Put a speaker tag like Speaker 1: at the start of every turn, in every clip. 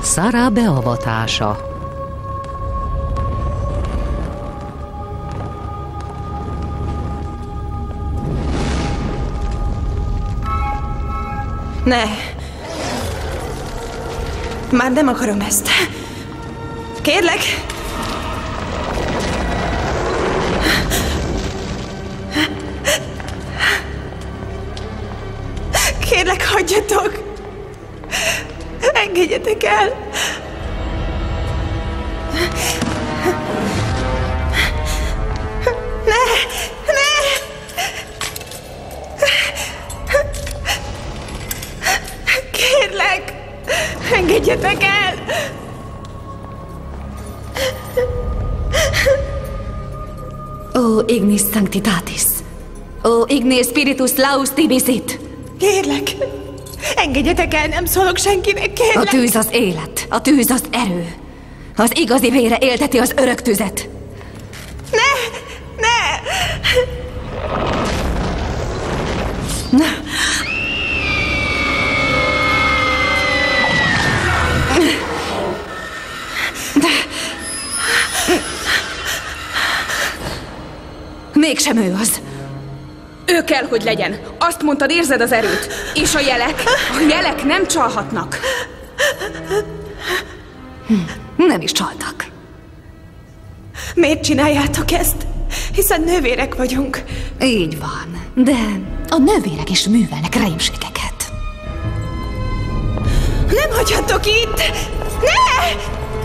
Speaker 1: Sarah beavatása.
Speaker 2: Ne! Már nem akarom ezt. Kérlek! Kérlek, hagyjatok! Engedjetek el! Ne! Ne! Kérlek! Engedjetek el!
Speaker 3: O ignis sanctitatis! O ignis spiritus laus tibisit!
Speaker 2: Kérlek! Engedjetek el, nem szólok senkinek, kérlek!
Speaker 3: A tűz az élet, a tűz az erő. Az igazi vére élteti az örök tüzet.
Speaker 2: Ne! Ne!
Speaker 3: Mégsem ő az.
Speaker 4: Ő kell, hogy legyen. Azt mondtad, érzed az erőt. És a jelek? A jelek nem csalhatnak.
Speaker 3: Nem is csaltak.
Speaker 2: Miért csináljátok ezt? Hiszen nővérek vagyunk.
Speaker 3: Így van. De a nővérek is művelnek rémségeket.
Speaker 2: Nem hagyhatok itt! Ne!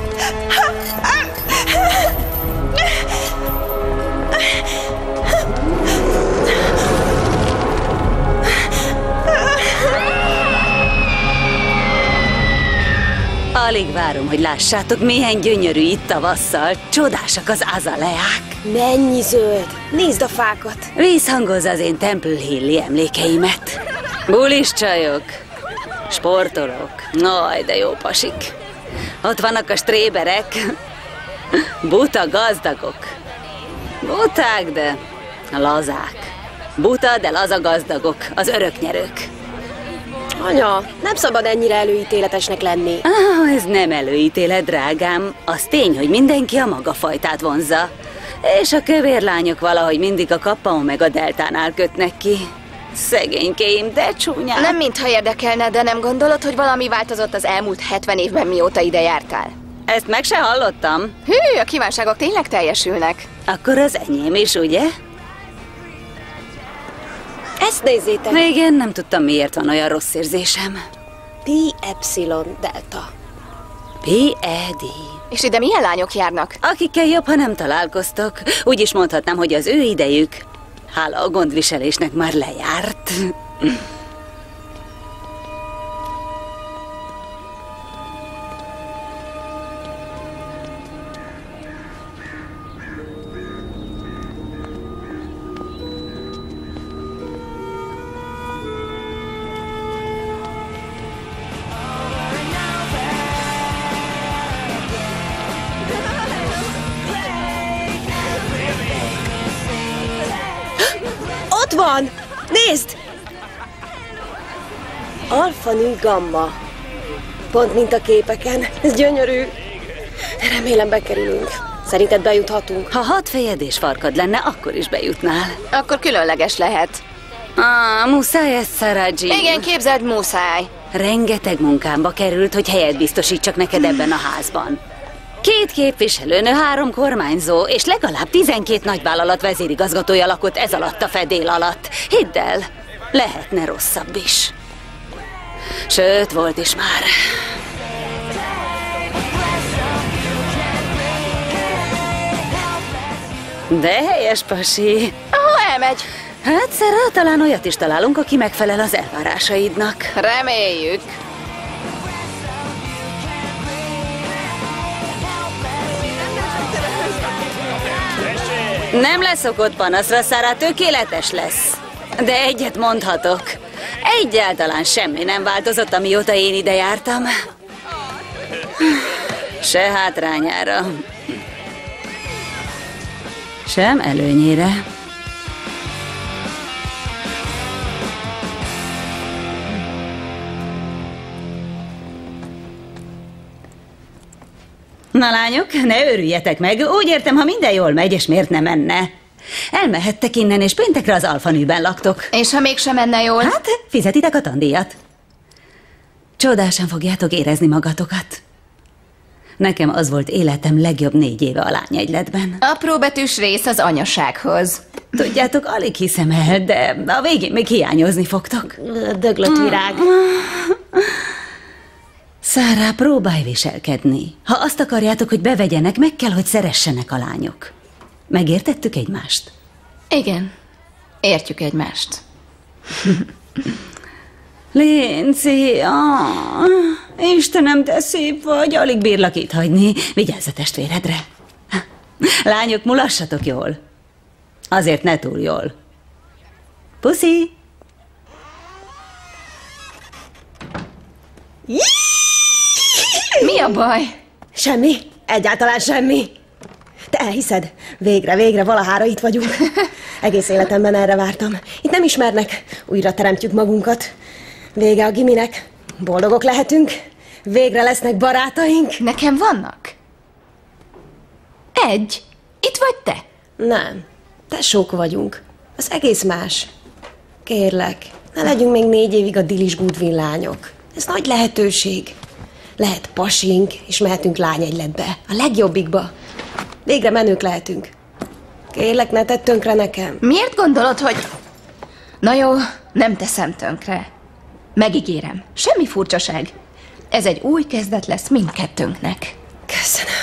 Speaker 5: Alig várom, hogy lássátok, milyen gyönyörű itt tavasszal. Csodásak az azaleák.
Speaker 6: Mennyi zöld! Nézd a fákat!
Speaker 5: Vízhangozza az én Temple Hill-i emlékeimet. Bulis csajok, sportolók, aj, de jó pasik. Ott vannak a stréberek, buta gazdagok. Buták, de lazák. Buta, de laza gazdagok, az öröknyerők.
Speaker 6: Anya, nem szabad ennyire előítéletesnek lenni.
Speaker 5: Ez nem előítélet, drágám. Az tény, hogy mindenki a maga fajtát vonzza. És a kövér lányok valahogy mindig a Kappa Omega deltánál kötnek ki. Szegénykéim, de csúnyák.
Speaker 7: Nem mintha érdekelne, de nem gondolod, hogy valami változott az elmúlt 70 évben, mióta ide jártál?
Speaker 5: Ezt meg se hallottam.
Speaker 7: Hű, a kívánságok tényleg teljesülnek.
Speaker 5: Akkor az enyém is, ugye?
Speaker 6: Ezt nézzétek!
Speaker 5: Igen, nem tudtam, miért van olyan rossz érzésem.
Speaker 6: Pi Epsilon Delta.
Speaker 5: P.E.D.
Speaker 7: És ide milyen lányok járnak?
Speaker 5: Akikkel jobb, ha nem találkoztok. Úgy is mondhatnám, hogy az ő idejük, hála a gondviselésnek, már lejárt.
Speaker 6: Ott van! Nézd! Alfa Nu Gamma. Pont mint a képeken. Ez gyönyörű. Remélem bekerülünk. Szerinted bejuthatunk?
Speaker 5: Ha 6 fejed és farkad lenne, akkor is bejutnál.
Speaker 7: Akkor különleges lehet.
Speaker 5: Muszáj ezt, Sarah Jean.
Speaker 7: Igen, képzeld, muszáj.
Speaker 5: Rengeteg munkámba került, hogy helyet biztosítsak neked ebben a házban. 2 képviselőnő, 3 kormányzó, és legalább 12 nagyvállalat vezérigazgatója lakott ez alatt a fedél alatt. Hidd el, lehetne rosszabb is. Sőt, volt is már. De helyes, pasi.
Speaker 7: Elmegy.
Speaker 5: Hát, Sarah, talán olyat is találunk, aki megfelel az elvárásaidnak.
Speaker 7: Reméljük.
Speaker 5: Nem leszok ott panaszra, Sarah, tökéletes lesz. De egyet mondhatok. Egyáltalán semmi nem változott, amióta én ide jártam. Se hátrányára. Sem előnyére. Na lányok, ne őrüljetek meg. Úgy értem, ha minden jól megy, és miért ne menne? Elmehettek innen, és péntekre az Alfanűben laktok.
Speaker 7: És ha mégsem menne jól?
Speaker 5: Hát, fizetitek a tandíjat. Csodásan fogjátok érezni magatokat. Nekem az volt életem legjobb 4 éve a lányegyletben.
Speaker 7: Apróbetűs rész az anyasághoz.
Speaker 5: Tudjátok, alig hiszem el, de a végén még hiányozni fogtok.
Speaker 6: Döglött virág.
Speaker 5: Szára, próbálj viselkedni. Ha azt akarjátok, hogy bevegyenek, meg kell, hogy szeressenek a lányok. Megértettük egymást?
Speaker 7: Igen, értjük egymást.
Speaker 5: Lindsay, Istenem, te szép vagy, alig bírlak itt hagyni. Vigyázz a testvéredre. Lányok, mulassatok jól. Azért ne túl jól. Puszi!
Speaker 7: Mi a baj?
Speaker 6: Semmi, egyáltalán semmi. Te elhiszed? Végre, valahára itt vagyunk. Egész életemben erre vártam. Itt nem ismernek, újra teremtjük magunkat. Vége a giminek, boldogok lehetünk, végre lesznek barátaink.
Speaker 7: Nekem vannak? Egy. Itt vagy te?
Speaker 6: Nem, tesók vagyunk. Az egész más. Kérlek, ne legyünk még 4 évig a Dilis Goodwin lányok. Ez nagy lehetőség. Lehet pasink, és mehetünk lányegyletbe, a legjobbikba. Végre menők lehetünk. Kérlek, ne tedd tönkre nekem.
Speaker 7: Miért gondolod, hogy... Na jó, nem teszem tönkre. Megígérem, semmi furcsaság. Ez egy új kezdet lesz mindkettőnknek.
Speaker 6: Köszönöm.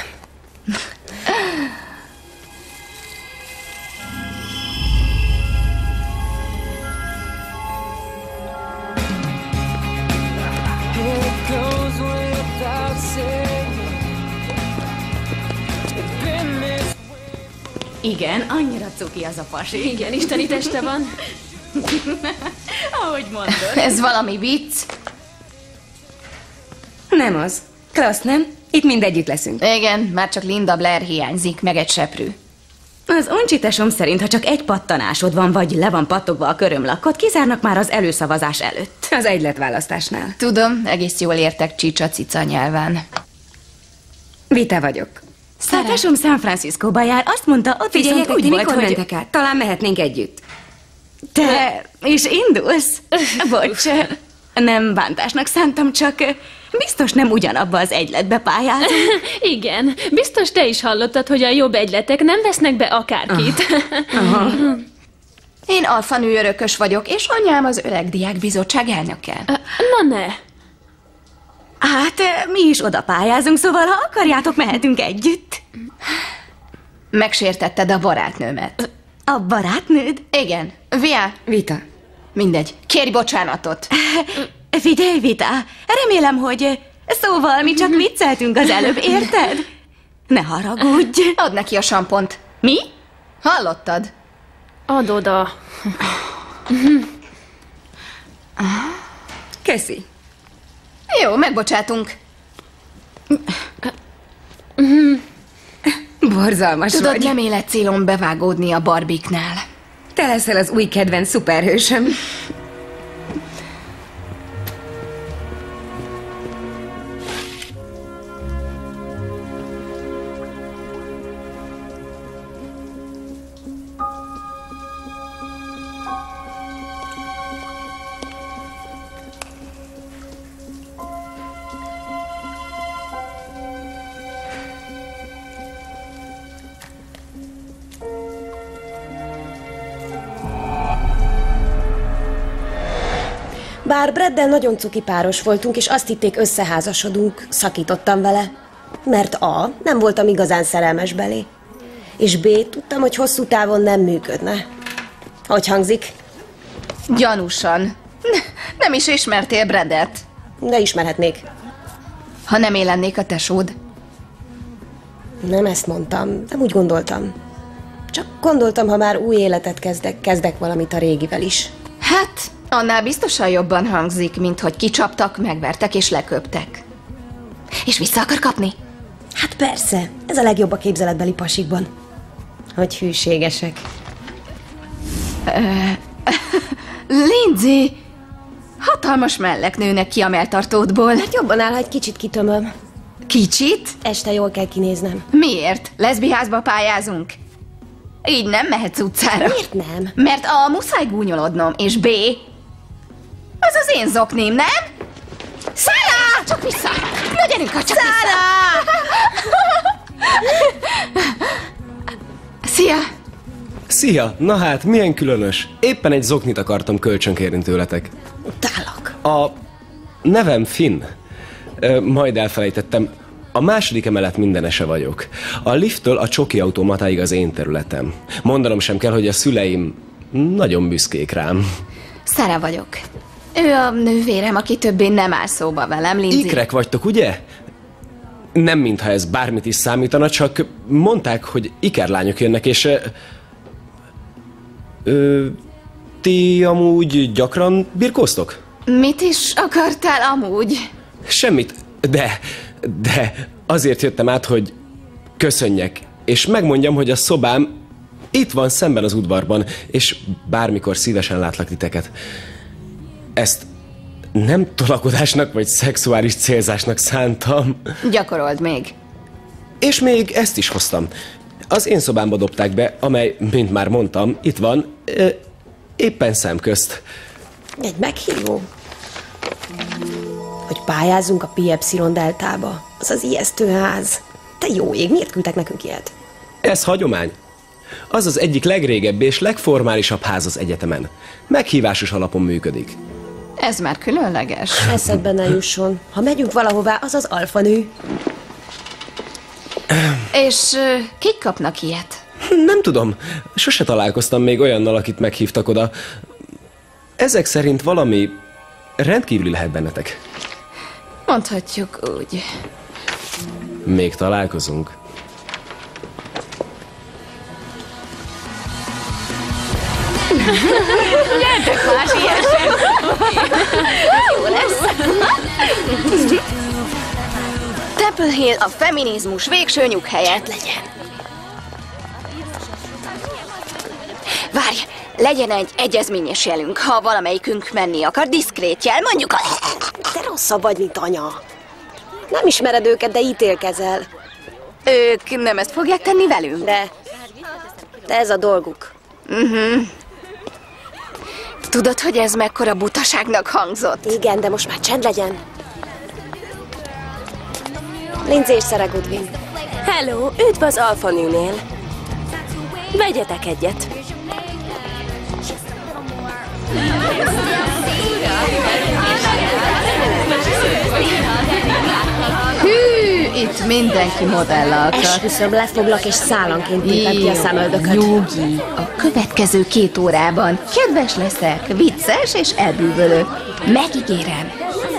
Speaker 3: Igen, annyira cuki az a pasi.
Speaker 4: Igen, isteni teste van.
Speaker 3: Ahogy mondod.
Speaker 7: Ez valami vicc.
Speaker 8: Nem az. Klassz, nem? Itt mind együtt leszünk.
Speaker 7: Igen, már csak Linda Blair hiányzik, meg egy seprű.
Speaker 8: Az oncsitesom szerint, ha csak egy pattanásod van, vagy le van pattogva a körömlakot, kizárnak már az előszavazás előtt. Az egyletválasztásnál.
Speaker 7: Tudom, egész jól értek csicsa-cica nyelven.
Speaker 8: Vita vagyok. Szátásom San Franciscóba jár, azt mondta, ott viszont úgy volt, hogy... mentek át? Talán mehetnénk együtt. Te is indulsz? Bocs, nem bántásnak szántam, csak biztos nem ugyanabba az egyletbe pályázunk.
Speaker 9: Igen, biztos te is hallottad, hogy a jobb egyletek nem vesznek be akárkit.
Speaker 7: Én alfanű örökös vagyok, és anyám az öreg diákbizottság elnöke.
Speaker 9: Na ne!
Speaker 8: Hát, mi is oda pályázunk, szóval ha akarjátok, mehetünk együtt.
Speaker 7: Megsértetted a barátnőmet.
Speaker 8: A barátnőd?
Speaker 7: Igen.
Speaker 8: Vita.
Speaker 7: Mindegy. Kérj bocsánatot.
Speaker 8: Figyelj, Vita, remélem, hogy... Szóval mi csak vicceltünk az előbb, érted? Ne haragudj.
Speaker 7: Add neki a sampont.
Speaker 8: Mi?
Speaker 7: Hallottad?
Speaker 9: Add oda.
Speaker 8: Köszi.
Speaker 7: Jó, megbocsátunk.
Speaker 8: Borzalmas
Speaker 7: Tudod,
Speaker 8: vagy.
Speaker 7: nem életcélom bevágódni a Barbiknál.
Speaker 8: Te leszel az új kedvenc szuperhősöm.
Speaker 6: Bár Braddel nagyon cuki páros voltunk, és azt hitték, összeházasodunk, szakítottam vele. Mert A, nem voltam igazán szerelmes belé. És B, tudtam, hogy hosszú távon nem működne. Hogy hangzik?
Speaker 7: Gyanúsan. Nem is ismertél Braddet.
Speaker 6: De ismerhetnék.
Speaker 7: Ha nem élennék a tesód.
Speaker 6: Nem ezt mondtam, nem úgy gondoltam. Csak gondoltam, ha már új életet kezdek valamit a régivel is.
Speaker 7: Hát, annál biztosan jobban hangzik, mint hogy kicsaptak, megvertek és leköptek. És vissza akar kapni?
Speaker 6: Hát persze, ez a legjobb a képzeletbeli pasikban. Hogy hűségesek.
Speaker 7: Lindsay, hatalmas mellek nőnek ki a melltartódból.
Speaker 6: Hát jobban áll, ha egy kicsit kitömöm.
Speaker 7: Kicsit?
Speaker 6: Este jól kell kinéznem.
Speaker 7: Miért? Leszbiházba pályázunk? Így nem mehetsz utcára.
Speaker 6: Miért nem?
Speaker 7: Mert A muszáj gúnyolodnom, és B az az én zoknim, nem? Szára! Csak vissza! Na gyerünk, ha csak Szára! Szia!
Speaker 10: Szia! Na hát, milyen különös. Éppen egy zoknit akartam kölcsönkérni tőletek.
Speaker 6: Utálok.
Speaker 10: A nevem Finn. Majd elfelejtettem. A második emelet mindenese vagyok. A lifttől a csoki automatáig az én területem. Mondanom sem kell, hogy a szüleim nagyon büszkék rám.
Speaker 7: Szára vagyok. Ő a nővérem, aki többé nem áll szóba velem, Lindsay.
Speaker 10: Ikrek vagytok, ugye? Nem mintha ez bármit is számítana, csak mondták, hogy ikerlányok jönnek, és... ti amúgy gyakran birkóztok?
Speaker 7: Mit is akartál amúgy?
Speaker 10: Semmit, de azért jöttem át, hogy köszönjek, és megmondjam, hogy a szobám itt van szemben az udvarban, és bármikor szívesen látlak titeket. Ezt nem tolakodásnak vagy szexuális célzásnak szántam.
Speaker 7: Gyakorold még.
Speaker 10: És még ezt is hoztam. Az én szobámba dobták be, amely, mint már mondtam, itt van, éppen szemközt.
Speaker 6: Egy meghívó. Hogy pályázzunk a Pi Epsilon deltába. Az az ijesztő ház. Te jó ég, miért küldtek nekünk ilyet?
Speaker 10: Ez hagyomány. Az az egyik legrégebbi és legformálisabb ház az egyetemen. Meghívásos alapon működik.
Speaker 7: Ez már különleges.
Speaker 6: Eszedbe ne jusson. Ha megyünk valahová, az az alfanő.
Speaker 7: És kik kapnak ilyet?
Speaker 10: Nem tudom. Sose találkoztam még olyannal, akit meghívtak oda. Ezek szerint valami rendkívüli lehet bennetek.
Speaker 7: Mondhatjuk úgy.
Speaker 10: Még találkozunk.
Speaker 7: Gyertek más ilyesen! Jó lesz! Temple Hill a feminizmus végső nyughelyet legyen. Várj, legyen egy egyezményes jelünk, ha valamelyikünk menni akar, diszkrét jel, mondjuk a...
Speaker 6: Te rosszabb vagy, mint anya. Nem ismered őket, de ítélkezel.
Speaker 7: Ők nem ezt fogják tenni velünk?
Speaker 6: De ez a dolguk.
Speaker 7: Tudod, hogy ez mekkora butaságnak hangzott?
Speaker 6: Igen, de most már csend legyen. Lindsay és Sarah Goodwin.
Speaker 11: Hello, üdv az Alpha Nőnél. Vegyetek egyet.
Speaker 7: Hű, itt mindenki modell akar.
Speaker 6: Esküszöm, lefoglak és szálanként tépem ki a szemöldököt.
Speaker 7: Nyugi, a következő 2 órában kedves leszek, vicces és elbűvölök. Megígérem.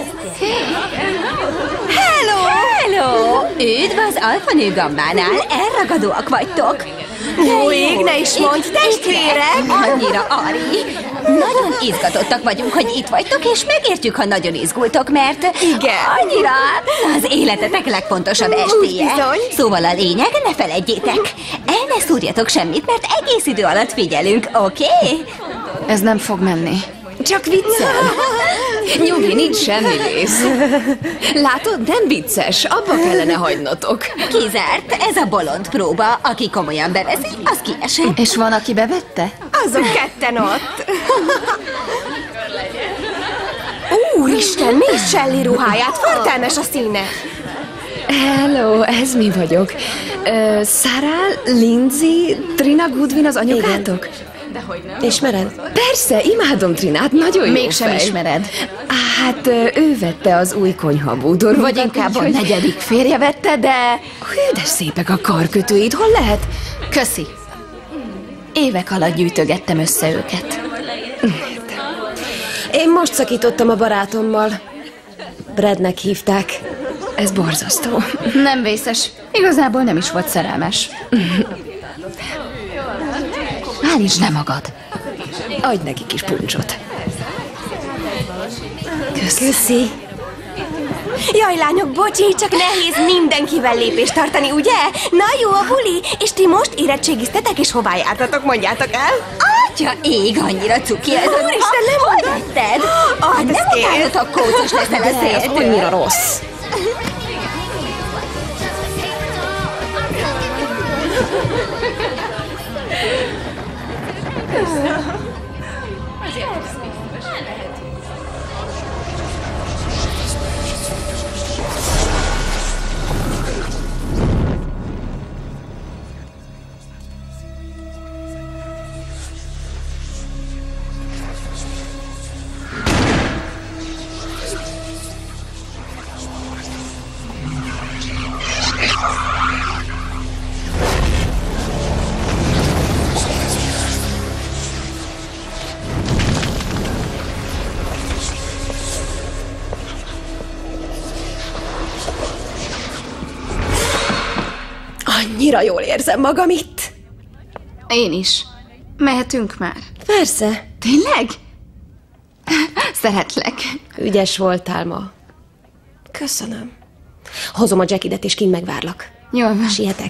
Speaker 11: Hello! Üdv az Alpha Nő gambánál, elragadóak vagytok. Jó ég, ne is mondj, testvérek! Annyira, Ari! Nagyon izgatottak vagyunk, hogy itt vagytok, és megértjük, ha nagyon izgultok, mert... Igen. Annyira az életetek legfontosabb estéje. Bizony. Szóval a lényeg, ne feledjétek. El ne szúrjatok semmit, mert egész idő alatt figyelünk, oké?
Speaker 7: Ez nem fog menni.
Speaker 8: Csak viccel. Nyugi, nincs semmi rész. Látod, nem vicces, abba kellene hagynotok.
Speaker 11: Kizárt, ez a bolond próba. Aki komolyan beveszi, az kiesett.
Speaker 7: És van, aki bevette?
Speaker 11: Azok ketten ott. Úristen, nézd Shelley ruháját, fertelmes a színe.
Speaker 8: Hello, ez mi vagyok. Sarah, Lindsay, Trina Goodwin az anyukátok?
Speaker 6: Ismered?
Speaker 8: Persze, imádom Trinát, nagyon jó
Speaker 7: Mégsem
Speaker 8: fej.
Speaker 7: ismered.
Speaker 8: Hát ő vette az új konyhabúdor.
Speaker 7: Vagy inkább a 4. férje vette, de...
Speaker 8: Hű, de szépek a karkötőid, hol lehet?
Speaker 7: Köszi. Évek alatt gyűjtögettem össze őket.
Speaker 6: Én most szakítottam a barátommal. Bradnek hívták.
Speaker 8: Ez borzasztó.
Speaker 7: Nem vészes. Igazából nem is volt szerelmes. Állítsd le magad.
Speaker 8: Adj neki kis puncsot.
Speaker 6: Köszi.
Speaker 11: Jaj, lányok, bocsi, csak nehéz mindenkivel lépést tartani, ugye? Na jó a buli, és ti most érettségiztetek, és hová jártatok, mondjátok el? Atya ég, annyira cuki ez. Úristen, nem mondod? Nem utálod, ha kócos leszel a
Speaker 6: Ez annyira rossz. Annyira jól érzem magam itt.
Speaker 7: Én is. Mehetünk már?
Speaker 6: Persze.
Speaker 7: Tényleg? Szeretlek.
Speaker 6: Ügyes voltál ma. Köszönöm. Hozom a Jackidet, és kint megvárlak.
Speaker 7: Jól van.
Speaker 6: Sietek.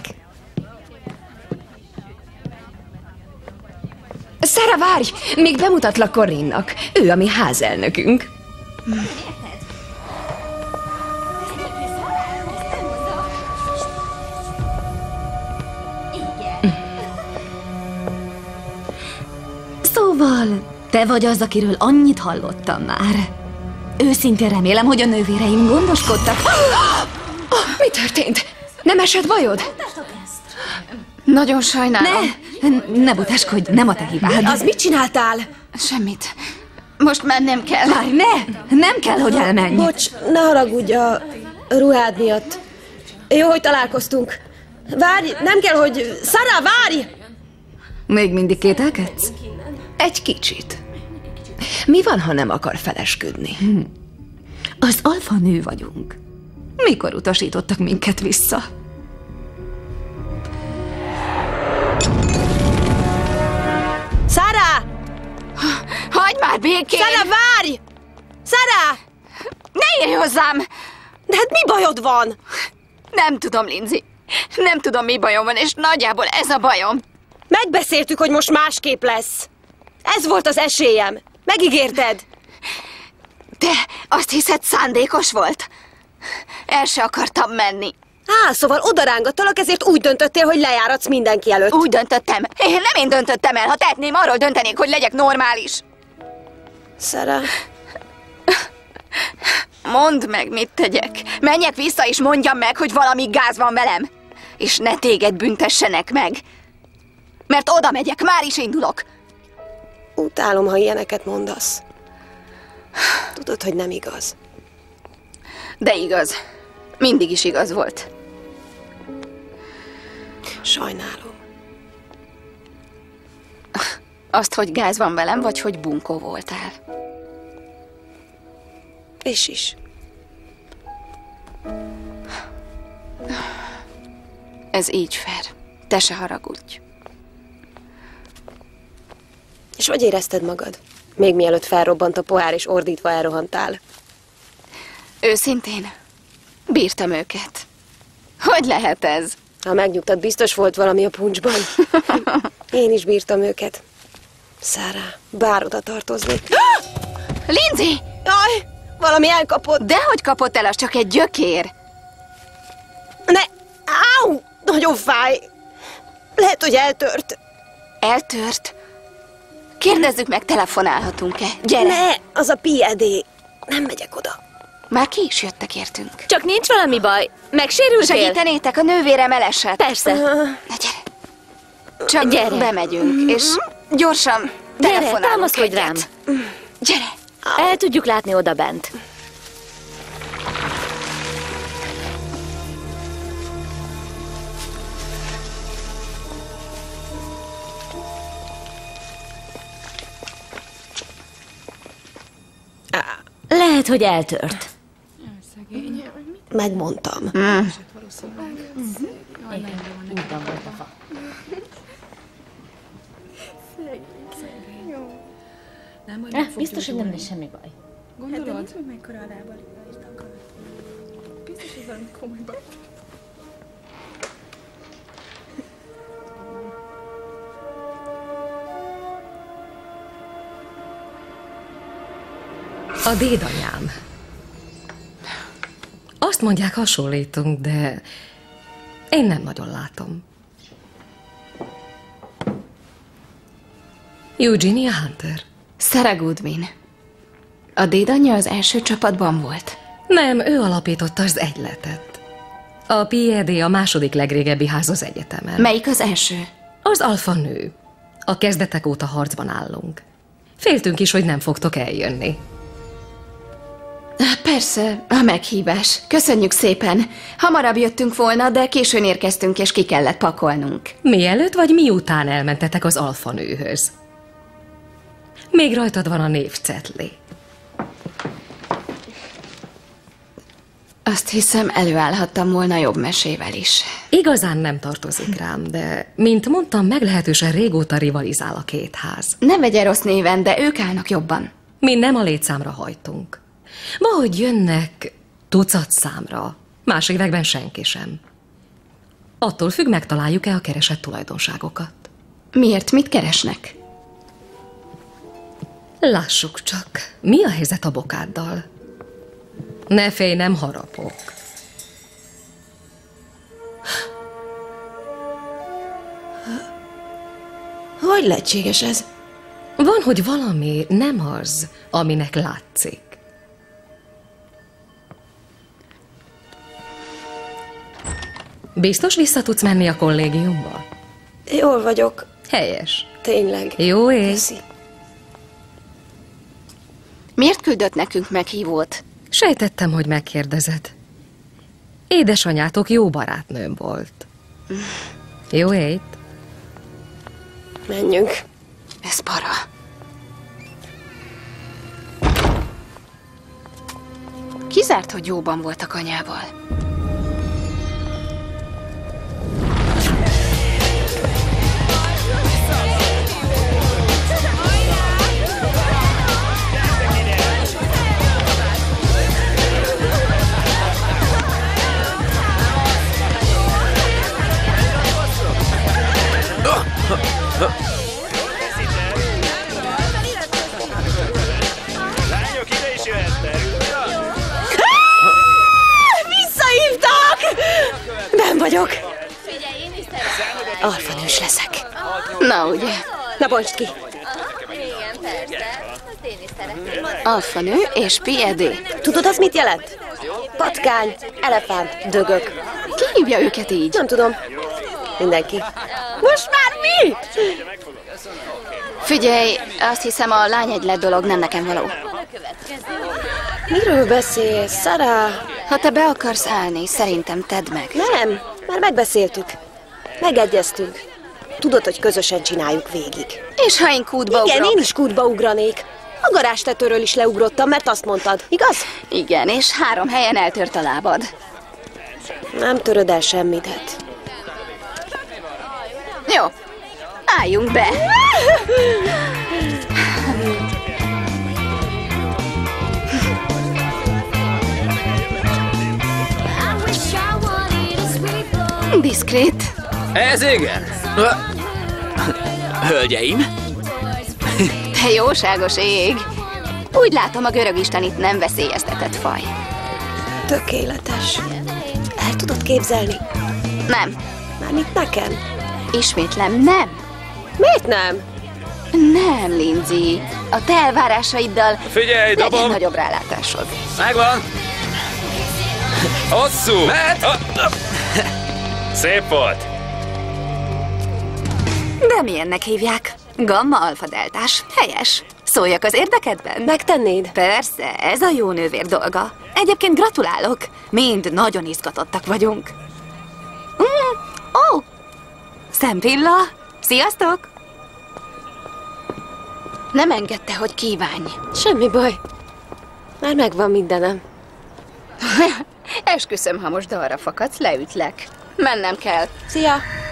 Speaker 8: Sarah, várj! Még bemutatlak Corinne-nak. Ő a mi házelnökünk.
Speaker 3: Szóval, te vagy az, akiről annyit hallottam már. Őszintén remélem, hogy a nővéreim gondoskodtak.
Speaker 8: Mi történt? Nem esett bajod?
Speaker 7: Nagyon sajnálom.
Speaker 3: Ne butáskodj, nem a te hibád.
Speaker 6: Az mit csináltál?
Speaker 7: Semmit. Most mennem kell.
Speaker 3: Várj, nem kell, hogy elmenj.
Speaker 6: Bocs, ne haragudj a ruhád miatt. Jó, hogy találkoztunk. Várj, nem kell, hogy... Sarah, várj!
Speaker 3: Még mindig kételkedsz?
Speaker 8: Egy kicsit. Mi van, ha nem akar felesküdni?
Speaker 3: Az alfa nő vagyunk. Mikor utasítottak minket vissza?
Speaker 6: Sarah!
Speaker 7: Hagyd már békén!
Speaker 6: Sarah, várj! Sarah!
Speaker 7: Ne érj hozzám!
Speaker 6: De hát mi bajod van?
Speaker 7: Nem tudom, Lindsay. Nem tudom, mi bajom van, és nagyjából ez a bajom.
Speaker 6: Megbeszéltük, hogy most másképp lesz. Ez volt az esélyem. Megígérted.
Speaker 7: Te azt hiszed, szándékos volt? El se akartam menni.
Speaker 6: Szóval odarángattalak, ezért úgy döntöttél, hogy lejáratsz mindenki előtt.
Speaker 7: Úgy döntöttem. Nem én döntöttem el. Ha tehetném, arról döntenék, hogy legyek normális.
Speaker 6: Sarah.
Speaker 7: Mondd meg, mit tegyek. Menjek vissza, és mondjam meg, hogy valami gáz van velem. És ne téged büntessenek meg. Mert oda megyek, már is indulok.
Speaker 6: Utálom, ha ilyeneket mondasz. Tudod, hogy nem igaz.
Speaker 7: De igaz. Mindig is igaz volt.
Speaker 6: Sajnálom.
Speaker 7: Azt, hogy gáz van velem, vagy hogy bunkó voltál?
Speaker 6: És is.
Speaker 7: Ez így fair. Te se haragudj.
Speaker 6: És hogy érezted magad? Még mielőtt felrobbant a pohár, és ordítva elrohantál.
Speaker 7: Őszintén, bírtam őket. Hogy lehet ez?
Speaker 6: Ha megnyugtad, biztos volt valami a puncsban. Én is bírtam őket. Sarah, bár oda tartoznék.
Speaker 7: Lindsay!
Speaker 6: Jaj, valami elkapott.
Speaker 7: Dehogy kapott el, az csak egy gyökér.
Speaker 6: Ne! Áú! Nagyon fáj. Lehet, hogy eltört.
Speaker 7: Eltört? Kérdezzük meg, telefonálhatunk-e? Gyere!
Speaker 6: Ne, az a piedé. Nem megyek oda.
Speaker 7: Már ki is jöttek értünk.
Speaker 11: Csak nincs valami baj. Megsérültél?
Speaker 7: Segítenétek, a nővérem elesett.
Speaker 11: Persze.
Speaker 7: Na gyere. Csak gyere. Bemegyünk, és gyorsan telefonálunk.
Speaker 11: Gyere, támaszkodj rám.
Speaker 7: Gyere.
Speaker 11: El tudjuk látni oda bent. Lehet, hogy eltört.
Speaker 6: Megmondtam.
Speaker 11: Biztos, hogy nem lesz semmi baj.
Speaker 4: Gondolod? Hát, mekkora a lábal biztos, hogy valami komoly baj.
Speaker 1: A dédanyám. Azt mondják, hasonlítunk, de én nem nagyon látom.
Speaker 12: Eugenia Hunter.
Speaker 7: Sarah Goodwin. A dédanyja az első csapatban volt?
Speaker 12: Nem, ő alapította az egyletet. A PED a második legrégebbi ház az egyetemen.
Speaker 7: Melyik az első?
Speaker 12: Az alfa nő. A kezdetek óta harcban állunk. Féltünk is, hogy nem fogtok eljönni.
Speaker 7: Persze, a meghívás. Köszönjük szépen. Hamarabb jöttünk volna, de későn érkeztünk, és ki kellett pakolnunk.
Speaker 12: Mielőtt vagy miután elmentetek az alfa nőhöz? Még rajtad van a névcetli.
Speaker 7: Azt hiszem, előállhattam volna jobb mesével is.
Speaker 12: Igazán nem tartozik rám, de mint mondtam, meglehetősen régóta rivalizál a két ház.
Speaker 7: Ne vegye rossz néven, de ők állnak jobban.
Speaker 12: Mi nem a létszámra hajtunk. Valahogy jönnek tucat számra, más években senki sem. Attól függ, megtaláljuk-e a keresett tulajdonságokat.
Speaker 7: Miért? Mit keresnek?
Speaker 12: Lássuk csak, mi a helyzet a bokáddal? Ne félj, nem harapok.
Speaker 6: Hogy lehetséges ez?
Speaker 12: Van, hogy valami nem az, aminek látszik. Biztos vissza tudsz menni a kollégiumba?
Speaker 6: Jól vagyok.
Speaker 12: Helyes.
Speaker 6: Tényleg.
Speaker 12: Jó ég.
Speaker 6: Köszi.
Speaker 7: Miért küldött nekünk meghívót?
Speaker 12: Sejtettem, hogy megkérdezed. Édesanyátok jó barátnőm volt. Jó ét.
Speaker 6: Menjünk.
Speaker 7: Ez para. Kizárt, hogy jóban voltak anyával.
Speaker 13: Lányok, ide is jöhettek!
Speaker 6: Visszahívtak! Nem vagyok. Alfanős leszek.
Speaker 7: Na ugye.
Speaker 6: Na bontsd ki.
Speaker 7: Alfanő és PED.
Speaker 6: Tudod, az mit jelent? Patkány, elefánt, dögök.
Speaker 7: Ki hívja őket így?
Speaker 6: Nem tudom. Mindenki. Most már mi?
Speaker 7: Figyelj, azt hiszem a lányegylet dolog nem nekem való.
Speaker 6: Miről beszélsz, Sarah?
Speaker 7: Ha te be akarsz állni, szerintem tedd meg.
Speaker 6: Nem, már megbeszéltük. Megegyeztünk. Tudod, hogy közösen csináljuk végig.
Speaker 7: És ha én kútba
Speaker 6: Igen,
Speaker 7: ugrok?
Speaker 6: én is kútba ugranék. A garázstetőről is leugrottam, mert azt mondtad, igaz?
Speaker 7: Igen, és 3 helyen eltört a lábad.
Speaker 6: Nem töröd el semmit.
Speaker 7: Jó, álljunk be! Diszkrét.
Speaker 14: Ez igen. Hölgyeim?
Speaker 7: Te jóságos ég! Úgy látom, a görögisten itt nem veszélyeztetett faj.
Speaker 6: Tökéletes. El tudod képzelni?
Speaker 7: Nem.
Speaker 6: Mármint nekem.
Speaker 7: Ismétlem, nem.
Speaker 6: Miért nem?
Speaker 7: Nem, Lindsay. A te elvárásaiddal
Speaker 14: Figyelj, dobom!
Speaker 7: legyen nagyobb rálátásod.
Speaker 14: Megvan! Hosszú! Mehet! Szép volt!
Speaker 3: De milyennek hívják? Gamma alfa deltás. Helyes. Szóljak az érdekedben?
Speaker 6: Megtennéd?
Speaker 3: Persze, ez a jó nővér dolga. Egyébként gratulálok. Mind nagyon izgatottak vagyunk. Ó! Szempilla! Sziasztok!
Speaker 7: Nem engedte, hogy kívánj.
Speaker 6: Semmi baj. Már megvan mindenem.
Speaker 7: Esküszöm, ha most arra fakadsz, leütlek. Mennem kell.
Speaker 6: Szia!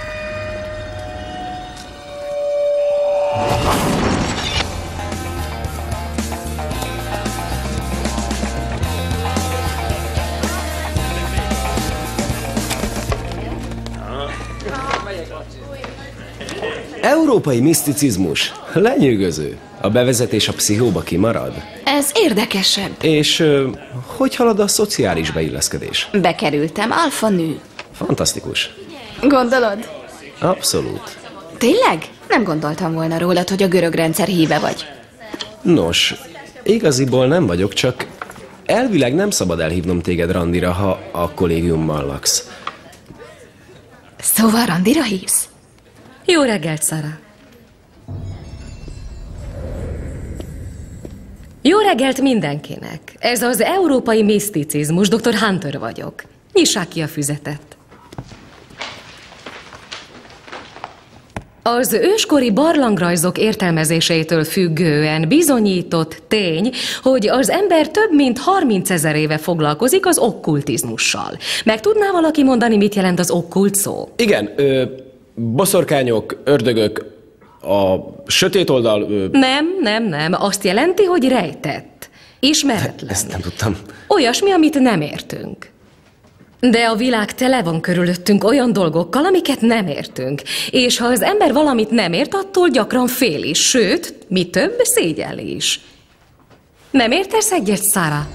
Speaker 10: Európai miszticizmus. Lenyűgöző. A bevezetés a pszichóba kimarad.
Speaker 7: Ez érdekesebb.
Speaker 10: És hogy halad a szociális beilleszkedés?
Speaker 7: Bekerültem, alfa nő.
Speaker 10: Fantasztikus.
Speaker 7: Gondolod?
Speaker 10: Abszolút.
Speaker 7: Tényleg? Nem gondoltam volna rólad, hogy a görög rendszer híve vagy.
Speaker 10: Nos, igaziból nem vagyok, csak elvileg nem szabad elhívnom téged randira, ha a kollégiummal laksz.
Speaker 7: Szóval randira hívsz?
Speaker 12: Jó reggelt, Sarah. Jó reggelt mindenkinek! Ez az európai miszticizmus, Dr. Hunter vagyok. Nyissák ki a füzetet. Az őskori barlangrajzok értelmezésétől függően bizonyított tény, hogy az ember több mint 30 000 éve foglalkozik az okkultizmussal. Meg tudná valaki mondani, mit jelent az okkult szó?
Speaker 10: Igen, boszorkányok, ördögök, a sötét oldal...
Speaker 12: Nem. Azt jelenti, hogy rejtett, ismeretlen.
Speaker 10: Ezt nem tudtam.
Speaker 12: Olyasmi, amit nem értünk. De a világ tele van körülöttünk olyan dolgokkal, amiket nem értünk. És ha az ember valamit nem ért, attól gyakran fél is. Sőt, mi több, szégyelli is. Nem értesz egyet, Sarah?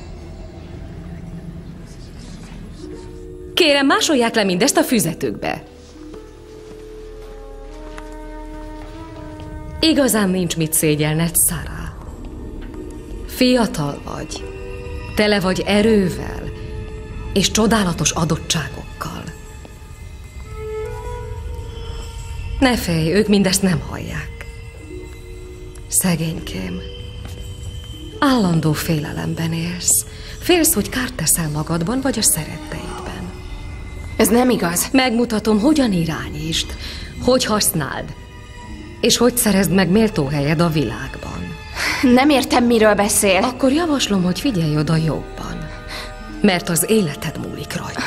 Speaker 12: Kérem, másolják le mindezt a füzetükbe. Igazán nincs mit szégyelned, Sarah. Fiatal vagy, tele vagy erővel, és csodálatos adottságokkal. Ne félj, ők mindezt nem hallják. Szegénykém, állandó félelemben élsz. Félsz, hogy kárt teszel magadban, vagy a szeretteidben.
Speaker 7: Ez nem igaz.
Speaker 12: Megmutatom, hogyan irányítsd, hogy használd, és hogy szerezd meg méltó helyed a világban.
Speaker 7: Nem értem, miről beszél.
Speaker 12: Akkor javaslom, hogy figyelj oda jobban. Mert az életed múlik rajta.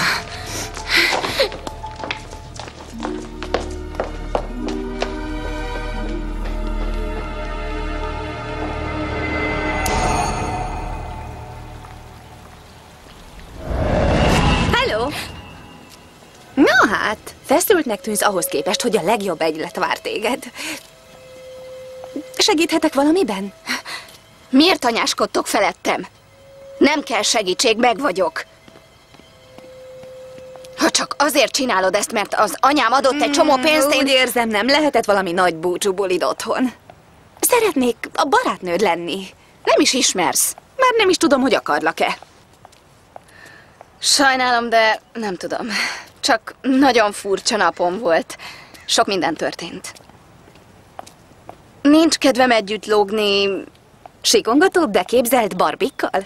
Speaker 11: Hello! Na hát, feszültnek tűnsz ahhoz képest, hogy a legjobb egylet vár téged. Segíthetek valamiben?
Speaker 7: Miért anyáskodtok felettem? Nem kell segítség, meg vagyok. Ha csak azért csinálod ezt, mert az anyám adott egy csomó pénzt,
Speaker 11: Úgy érzem, nem lehetett valami nagy búcsú bulid otthon. Szeretnék a barátnőd lenni.
Speaker 7: Nem is ismersz.
Speaker 11: Már nem is tudom, hogy akarlak-e.
Speaker 7: Sajnálom, de nem tudom. Csak nagyon furcsa napom volt. Sok minden történt. Nincs kedvem együtt lógni...
Speaker 11: Sikongatóbb, de képzelt barbikkal?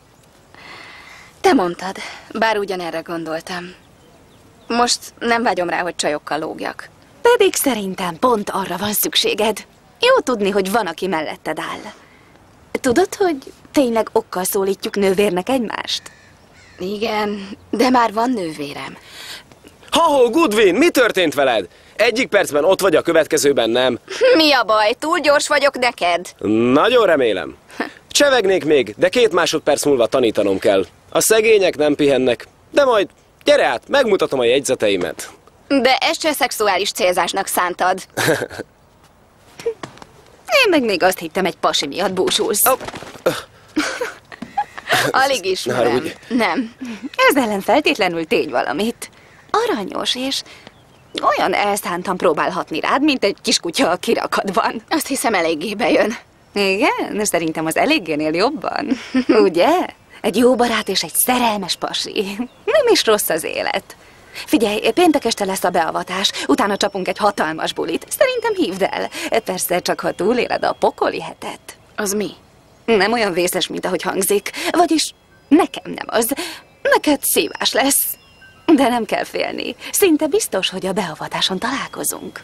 Speaker 7: Te mondtad, bár ugyanerre gondoltam. Most nem vágyom rá, hogy csajokkal lógjak.
Speaker 11: Pedig szerintem pont arra van szükséged. Jó tudni, hogy van, aki melletted áll. Tudod, hogy tényleg okkal szólítjuk nővérnek egymást?
Speaker 7: Igen, de már van nővérem.
Speaker 10: Ha-ho, Goodwin, mi történt veled? Egyik percben ott vagy, a következőben nem.
Speaker 7: Mi a baj? Túl gyors vagyok neked?
Speaker 10: Nagyon remélem. Csevegnék még, de 2 másodperc múlva tanítanom kell. A szegények nem pihennek, de majd gyere át, megmutatom a jegyzeteimet.
Speaker 7: De ezt se szexuális célzásnak szántad.
Speaker 11: Én meg még azt hittem, egy pasi miatt búsulsz.
Speaker 7: Alig ismerem. Nem.
Speaker 11: Ez ellen feltétlenül tégy valamit. Aranyos, és olyan elszántan próbálhatni rád, mint egy kiskutya a kirakatban.
Speaker 7: Azt hiszem, eléggé bejön.
Speaker 11: Igen? Szerintem az eléggénél jobban. Ugye? Egy jó barát és egy szerelmes pasi. Nem is rossz az élet. Figyelj, péntek este lesz a beavatás, utána csapunk egy hatalmas bulit. Szerintem hívd el. Persze, csak ha túléled a pokoli hetet.
Speaker 7: Az mi?
Speaker 11: Nem olyan vészes, mint ahogy hangzik. Vagyis nekem nem az. Neked szívás lesz. De nem kell félni. Szinte biztos, hogy a beavatáson találkozunk.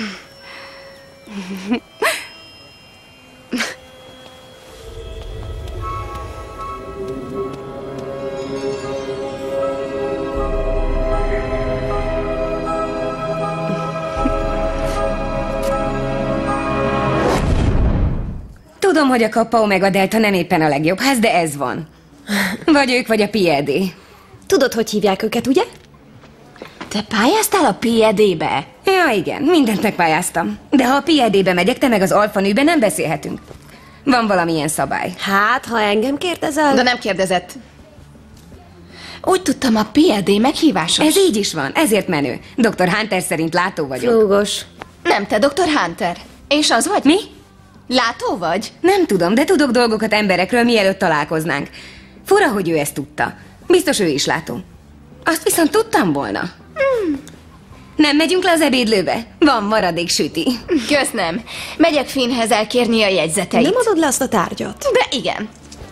Speaker 8: Tudom, hogy a Kappa Omega Delta nem éppen a legjobb ház, de ez van. Vagy ők, vagy a PED.
Speaker 6: Tudod, hogy hívják őket, ugye?
Speaker 7: Te pályáztál a PED-be?
Speaker 8: Ja, igen, mindent megpályáztam. De ha a PED-be megyek, te meg az alfanőbe nem beszélhetünk. Van valamilyen szabály.
Speaker 6: Hát, ha engem kérdezel...
Speaker 7: De nem kérdezett. Úgy tudtam, a PED meghívásos.
Speaker 8: Ez így is van, ezért menő. Dr. Hunter szerint látó vagyok.
Speaker 6: Flúgos.
Speaker 7: Nem te, Dr. Hunter. És az vagy?
Speaker 8: Mi?
Speaker 7: Látó vagy?
Speaker 8: Nem tudom, de tudok dolgokat emberekről, mielőtt találkoznánk. Fura, hogy ő ezt tudta. Biztos ő is látó. Azt viszont tudtam volna. Nem megyünk le az ebédlőbe? Van maradék süti.
Speaker 7: Köszönöm. Megyek Finnhez elkérni a jegyzeteit.
Speaker 6: Nem adod le azt a tárgyat?
Speaker 7: De igen.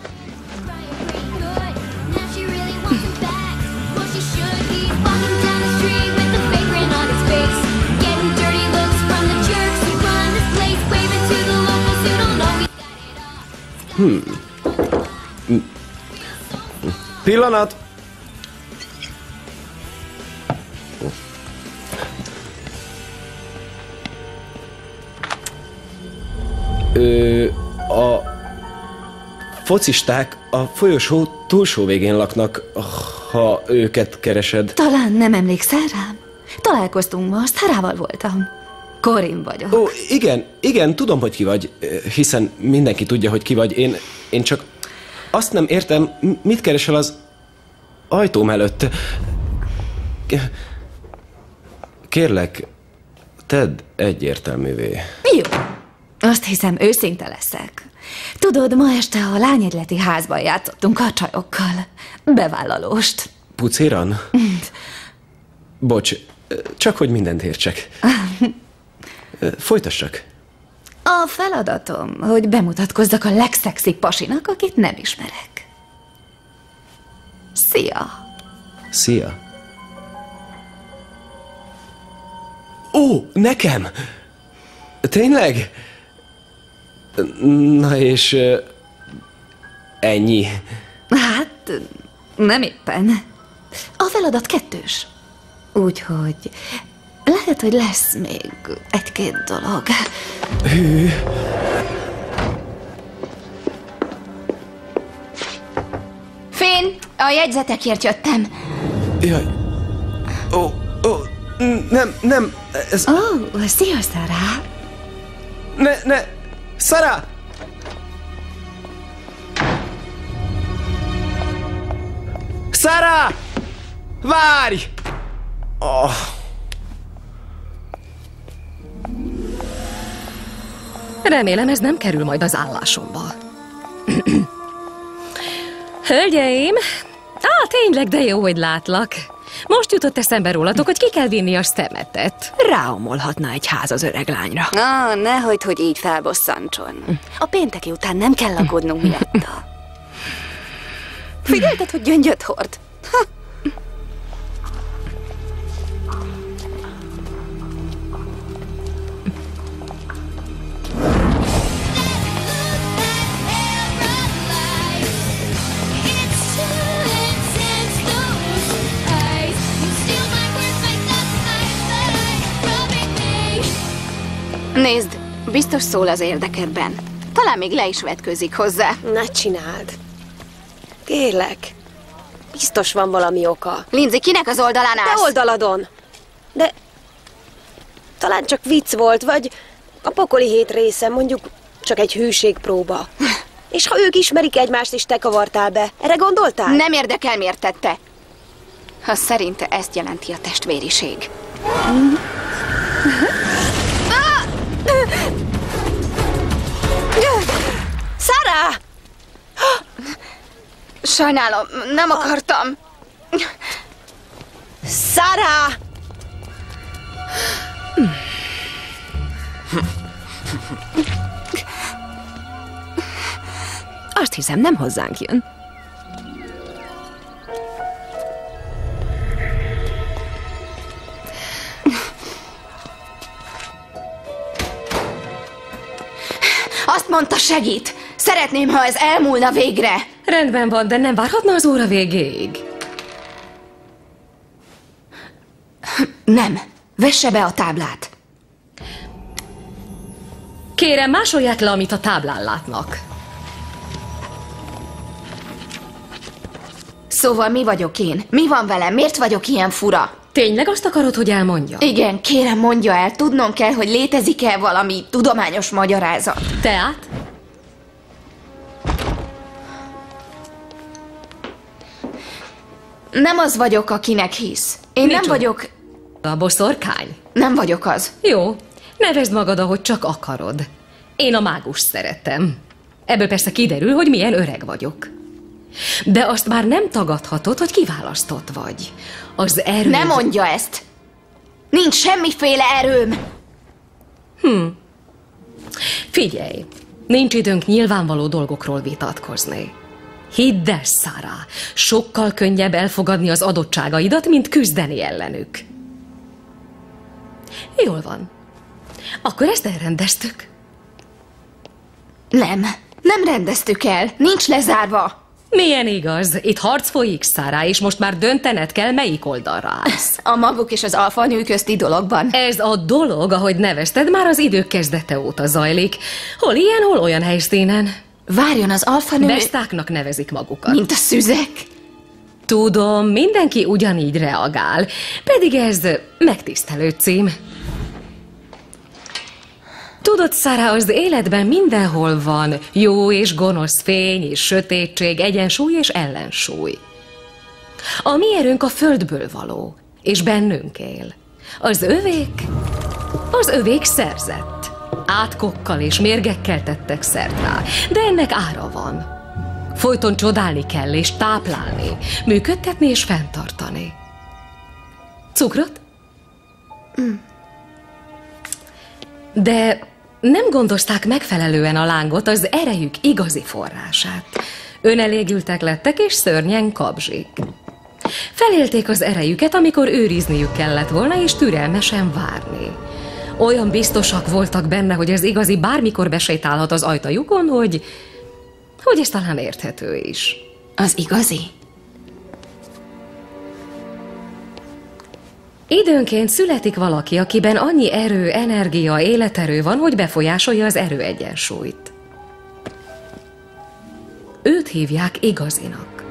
Speaker 10: Pillanat! A focisták a folyosó túlsó végén laknak, ha őket keresed.
Speaker 3: Talán nem emlékszel rám? Találkoztunk ma, azt Harával voltam. Corin vagyok.
Speaker 10: Ó, igen, tudom, hogy ki vagy, hiszen mindenki tudja, hogy ki vagy. Én csak azt nem értem, mit keresel az ajtóm előtt. Kérlek, tedd egyértelművé.
Speaker 3: Jó. Azt hiszem, őszinte leszek. Tudod, ma este a lányegyleti házban játszottunk a csajokkal. Bevállalóst.
Speaker 10: Pucéran? Bocs, csak hogy mindent értsek. Folytassak.
Speaker 3: A feladatom, hogy bemutatkozzak a legszexibb pasinak, akit nem ismerek. Szia!
Speaker 10: Szia! Ó, nekem! Tényleg? Na és... ennyi.
Speaker 3: Hát, nem éppen. A feladat 2. Úgyhogy lehet, hogy lesz még egy-két dolog.
Speaker 10: Hű.
Speaker 7: Finn, a jegyzetekért jöttem.
Speaker 10: Jaj. Ó, nem, ez...
Speaker 3: Ó, szia, Sarah.
Speaker 10: Ne, Sarah! Sarah! Várj! Oh.
Speaker 12: Remélem, ez nem kerül majd az állásomba. Hölgyeim! Tényleg, de jó, hogy látlak. Most jutott eszembe rólatok, hogy ki kell vinni a szemetet.
Speaker 6: Ráomolhatna egy ház az öreg lányra.
Speaker 3: Nehogy, hogy így felbosszantson. A pénteki után nem kell aggódnunk miatta. Figyelted, hogy gyöngyöt hord?
Speaker 7: Nézd, biztos szól az érdekedben. Talán még le is vetkőzik hozzá.
Speaker 6: Ne csináld. Kérlek. Biztos van valami oka.
Speaker 7: Lindsay, kinek az oldalán állsz?
Speaker 6: Te oldaladon. De talán csak vicc volt, vagy a pokoli hét része, mondjuk csak egy hűségpróba. És ha ők ismerik egymást, és te kavartál be, erre gondoltál?
Speaker 7: Nem érdekel, miért tette. Ha szerinte ezt jelenti a testvériség.
Speaker 6: Sarah!
Speaker 7: Sajnálom, nem akartam.
Speaker 6: Sarah!
Speaker 8: Azt hiszem, nem hozzánk jön.
Speaker 7: Azt mondta, segít. Szeretném, ha ez elmúlna végre.
Speaker 12: Rendben van, de nem várhatna az óra végéig.
Speaker 7: Nem. Vesse be a táblát.
Speaker 12: Kérem, másolják le, amit a táblán látnak.
Speaker 7: Szóval mi vagyok én? Mi van velem? Miért vagyok ilyen fura?
Speaker 12: Tényleg azt akarod, hogy elmondja?
Speaker 7: Igen, kérem, mondja el. Tudnom kell, hogy létezik-e valami tudományos magyarázat.
Speaker 12: Tehát?
Speaker 7: Nem az vagyok, akinek hisz. Én nem vagyok...
Speaker 12: A boszorkány?
Speaker 7: Nem vagyok az.
Speaker 12: Jó. Nevezd magad, ahogy csak akarod. Én a mágust szeretem. Ebből persze kiderül, hogy milyen öreg vagyok. De azt már nem tagadhatod, hogy kiválasztott vagy. Az erő...
Speaker 7: Ne mondja ezt! Nincs semmiféle erőm!
Speaker 12: Figyelj, nincs időnk nyilvánvaló dolgokról vitatkozni. Hidd el, Sarah, sokkal könnyebb elfogadni az adottságaidat, mint küzdeni ellenük. Jól van. Akkor ezt elrendeztük.
Speaker 7: Nem rendeztük el. Nincs lezárva.
Speaker 12: Milyen igaz? Itt harc folyik, Sarah, és most már döntened kell, melyik oldalra állsz.
Speaker 7: A maguk és az alfanő közti dologban.
Speaker 12: Ez a dolog, ahogy nevezted, már az idők kezdete óta zajlik. Hol ilyen, hol olyan helyszínen.
Speaker 7: Várjon, az alfanő...
Speaker 12: Bestáknak nevezik magukat.
Speaker 7: Mint a szüzek?
Speaker 12: Tudom, mindenki ugyanígy reagál, pedig ez megtisztelő cím. Tudod, Sarah, az életben mindenhol van jó és gonosz, fény és sötétség, egyensúly és ellensúly. A mi erőnk a földből való, és bennünk él. Az övék szerzett. Átkokkal és mérgekkel tettek szert rá, de ennek ára van. Folyton csodálni kell és táplálni, működtetni és fenntartani. Cukrot? De nem gondozták megfelelően a lángot, az erejük igazi forrását. Önelégültek lettek és szörnyen kabzsik. Felélték az erejüket, amikor őrizniük kellett volna, és türelmesen várni. Olyan biztosak voltak benne, hogy ez igazi bármikor besétálhat az ajtajukon, hogy ez talán érthető is.
Speaker 7: Az igazi?
Speaker 12: Időnként születik valaki, akiben annyi erő, energia, életerő van, hogy befolyásolja az erőegyensúlyt. Őt hívják igazinak.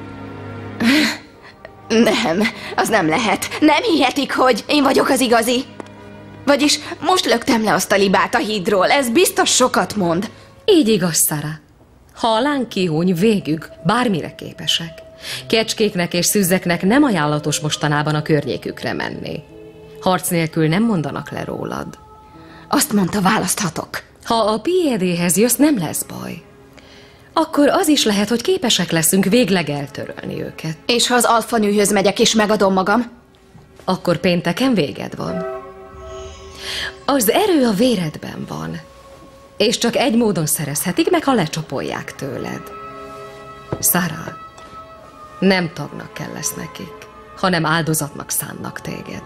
Speaker 7: Nem, az nem lehet. Nem hihetik, hogy én vagyok az igazi. Vagyis most löktem le azt a libát a hídról, ez biztos sokat mond.
Speaker 12: Így igaz, Sarah. Ha a láng kihúny, végük bármire képesek. Kecskéknek és szüzzeknek nem ajánlatos mostanában a környékükre menni. Harc nélkül nem mondanak le rólad.
Speaker 7: Azt mondta, választhatok.
Speaker 12: Ha a piedéhez jössz, nem lesz baj. Akkor az is lehet, hogy képesek leszünk végleg eltörölni őket.
Speaker 7: És ha az alfanőhöz megyek és megadom magam?
Speaker 12: Akkor pénteken véged van. Az erő a véredben van. És csak egy módon szerezhetik meg, ha lecsapolják tőled. Sarah, nem tagnak kell lesz nekik, hanem áldozatnak szánnak téged.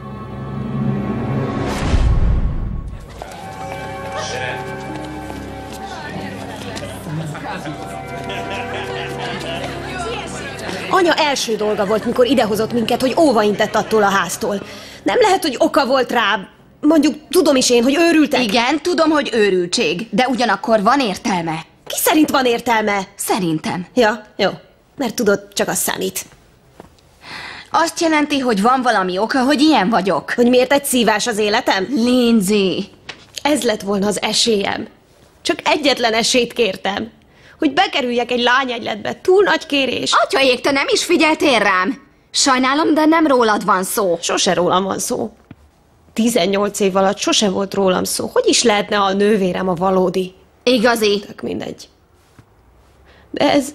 Speaker 6: Anya első dolga volt, mikor idehozott minket, hogy óvaintett attól a háztól. Nem lehet, hogy oka volt rá. Mondjuk tudom is én, hogy őrültek.
Speaker 7: Igen, tudom, hogy őrültség, de ugyanakkor van értelme.
Speaker 6: Ki szerint van értelme?
Speaker 7: Szerintem.
Speaker 6: Ja, jó. Mert tudod, csak az számít.
Speaker 7: Azt jelenti, hogy van valami oka, hogy ilyen vagyok.
Speaker 6: Hogy miért egy szívás az életem?
Speaker 7: Lindsay.
Speaker 6: Ez lett volna az esélyem. Csak egyetlen esélyt kértem. Hogy bekerüljek egy lányegyletbe. Túl nagy kérés.
Speaker 7: Atyaék, te nem is figyeltél rám. Sajnálom, de nem rólad van szó.
Speaker 6: Sose rólam van szó. 18 év alatt sose volt rólam szó. Hogy is lehetne a nővérem a valódi?
Speaker 7: Igazi.
Speaker 6: Tök mindegy. De ez...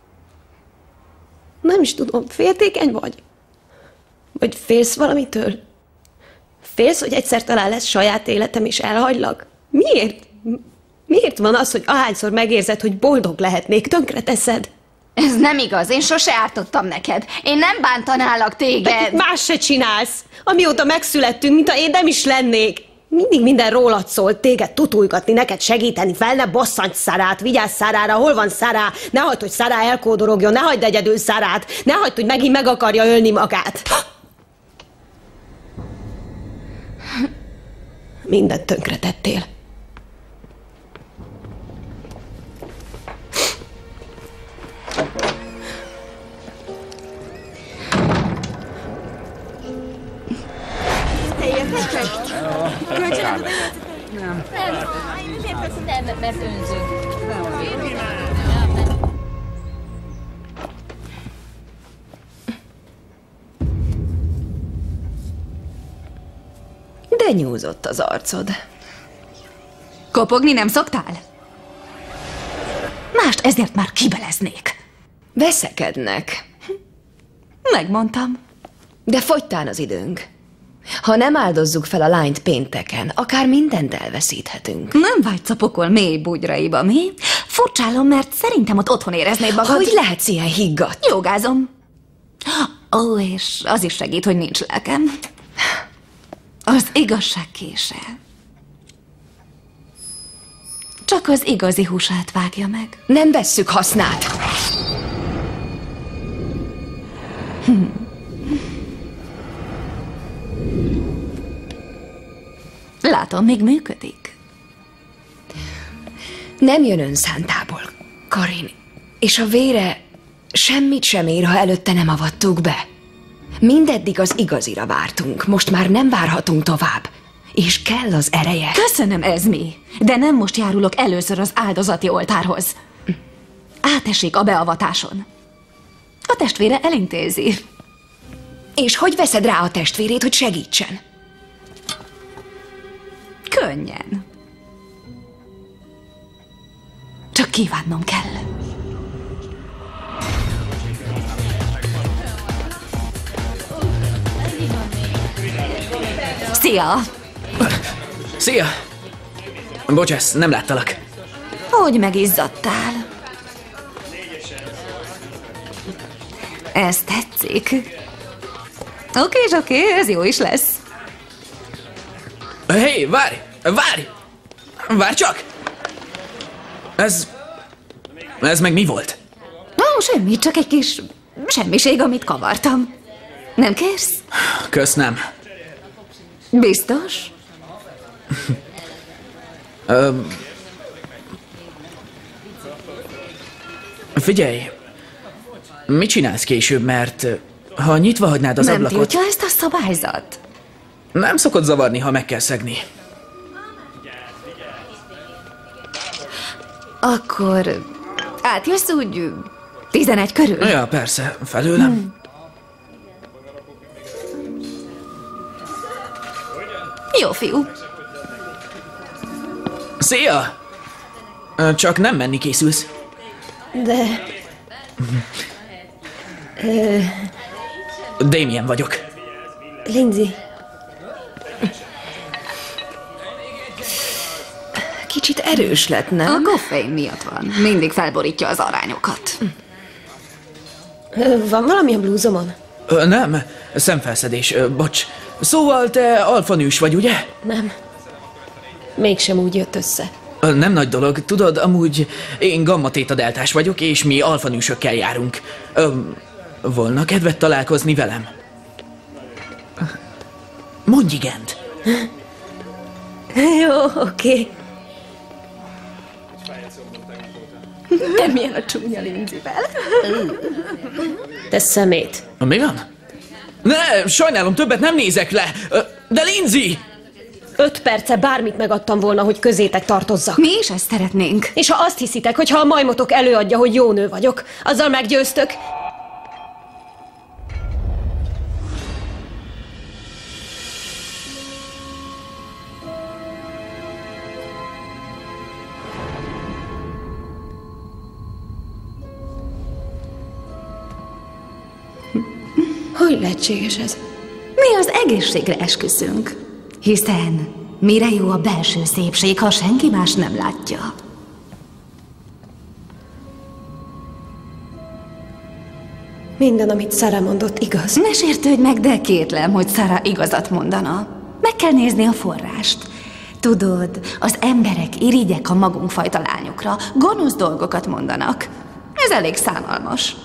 Speaker 6: Nem is tudom, féltékeny vagy? Vagy félsz valamitől? Félsz, hogy egyszer talán lesz saját életem és elhagylak? Miért? Miért van az, hogy ahányszor megérzed, hogy boldog lehetnék, tönkreteszed?
Speaker 7: Ez nem igaz, én sose ártottam neked. Én nem bántanálak téged.
Speaker 6: Pedig más se csinálsz. Amióta megszülettünk, mintha én nem is lennék. Mindig minden rólad szól, téged tutulgatni, neked segíteni, fel ne bosszants Sarát, vigyázz Sarára, hol van Sarah? Ne hagyd, hogy Sarah elkódorogjon, ne hagyd egyedül Sarát, ne hagyd, hogy megint meg akarja ölni magát. Mindent tönkretettél.
Speaker 11: Nem, mert önzünk.
Speaker 6: De De nyúzott az arcod.
Speaker 3: Kopogni nem szoktál? Mást ezért már kibeleznék.
Speaker 6: Veszekednek.
Speaker 3: Megmondtam.
Speaker 6: De fogytán az időnk. Ha nem áldozzuk fel a lányt pénteken, akár mindent elveszíthetünk.
Speaker 3: Nem vágysz a pokol mély bugyraiba, mi? Furcsálom, mert szerintem ott otthon éreznéd magad.
Speaker 6: Hogy lehetsz ilyen higgadt?
Speaker 3: Jogázom. Ó, és az is segít, hogy nincs lelkem. Az igazság kése. Csak az igazi húsát vágja meg.
Speaker 6: Nem vesszük hasznát.
Speaker 3: Látom, még működik.
Speaker 6: Nem jön önszántából, Karin. És a vére semmit sem ér, ha előtte nem avattuk be. Mindeddig az igazira vártunk, most már nem várhatunk tovább. És kell az ereje.
Speaker 3: Köszönöm, Ezmi, de nem most járulok először az áldozati oltárhoz. Átesik a beavatáson. A testvére elintézi.
Speaker 6: És hogy veszed rá a testvérét, hogy segítsen?
Speaker 3: Könnyen. Csak kívánnom kell. Szia!
Speaker 14: Szia! Bocsász, nem láttalak.
Speaker 3: Hogy megizzadtál? Ez tetszik. Oké, ez jó is lesz.
Speaker 14: Hé, várj! Várj csak! Ez meg mi volt?
Speaker 3: Ó, semmi, csak egy kis semmiség, amit kavartam. Nem kérsz?
Speaker 14: Kösz, nem.
Speaker 3: Biztos?
Speaker 14: Figyelj, mit csinálsz később, mert ha nyitva hagynád az ablakot...
Speaker 3: Nem tiltja ezt a szabályzat?
Speaker 14: Nem szokott zavarni, ha meg kell szegni.
Speaker 3: Akkor átjössz úgy 11 körül?
Speaker 14: Ja, persze, felőlem.
Speaker 3: Jó fiú.
Speaker 14: Szia! Csak nem menni készülsz.
Speaker 6: De...
Speaker 14: Damien vagyok.
Speaker 6: Lindsay. Kicsit erős lett, nem?
Speaker 3: A koffein miatt van. Mindig felborítja az arányokat.
Speaker 6: Van valami a blúzomon?
Speaker 14: Nem, szemfelszedés, bocs. Szóval te alfanős vagy, ugye?
Speaker 6: Nem. Mégsem úgy jött össze.
Speaker 14: Nem nagy dolog, tudod, amúgy én gamma-téta deltás vagyok, és mi alfanősökkel járunk. Volna kedved találkozni velem? Mondj igent.
Speaker 6: Jó, oké. De milyen a csúnya Lindsayvel? Te szemét.
Speaker 14: Mi van? Ne, sajnálom, többet nem nézek le. De Lindsay!
Speaker 6: 5 perce bármit megadtam volna, hogy közétek tartozzak.
Speaker 3: Mi is ezt szeretnénk.
Speaker 6: És ha azt hiszitek, hogy ha a majmotok előadja, hogy jó nő vagyok, azzal meggyőztök. Hogy lehetséges ez?
Speaker 3: Mi az egészségre esküszünk. Hiszen mire jó a belső szépség, ha senki más nem látja?
Speaker 6: Minden, amit Sarah mondott, igaz.
Speaker 3: Ne sértődj meg, de kétlem, hogy Sarah igazat mondana. Meg kell nézni a forrást. Tudod, az emberek irigyek a magunk fajta lányokra, gonosz dolgokat mondanak. Ez elég szánalmas.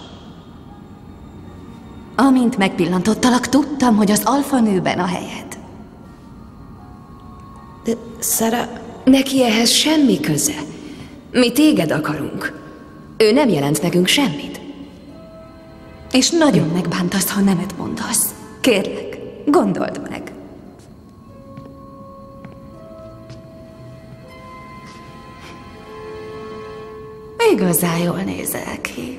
Speaker 3: Amint megpillantottalak, tudtam, hogy az alfanőben a helyed.
Speaker 6: De Sarah, neki ehhez semmi köze. Mi téged akarunk. Ő nem jelent nekünk semmit.
Speaker 3: És nagyon megbántasz, ha nemet mondasz. Kérlek, gondold meg. Igazán jól nézel ki.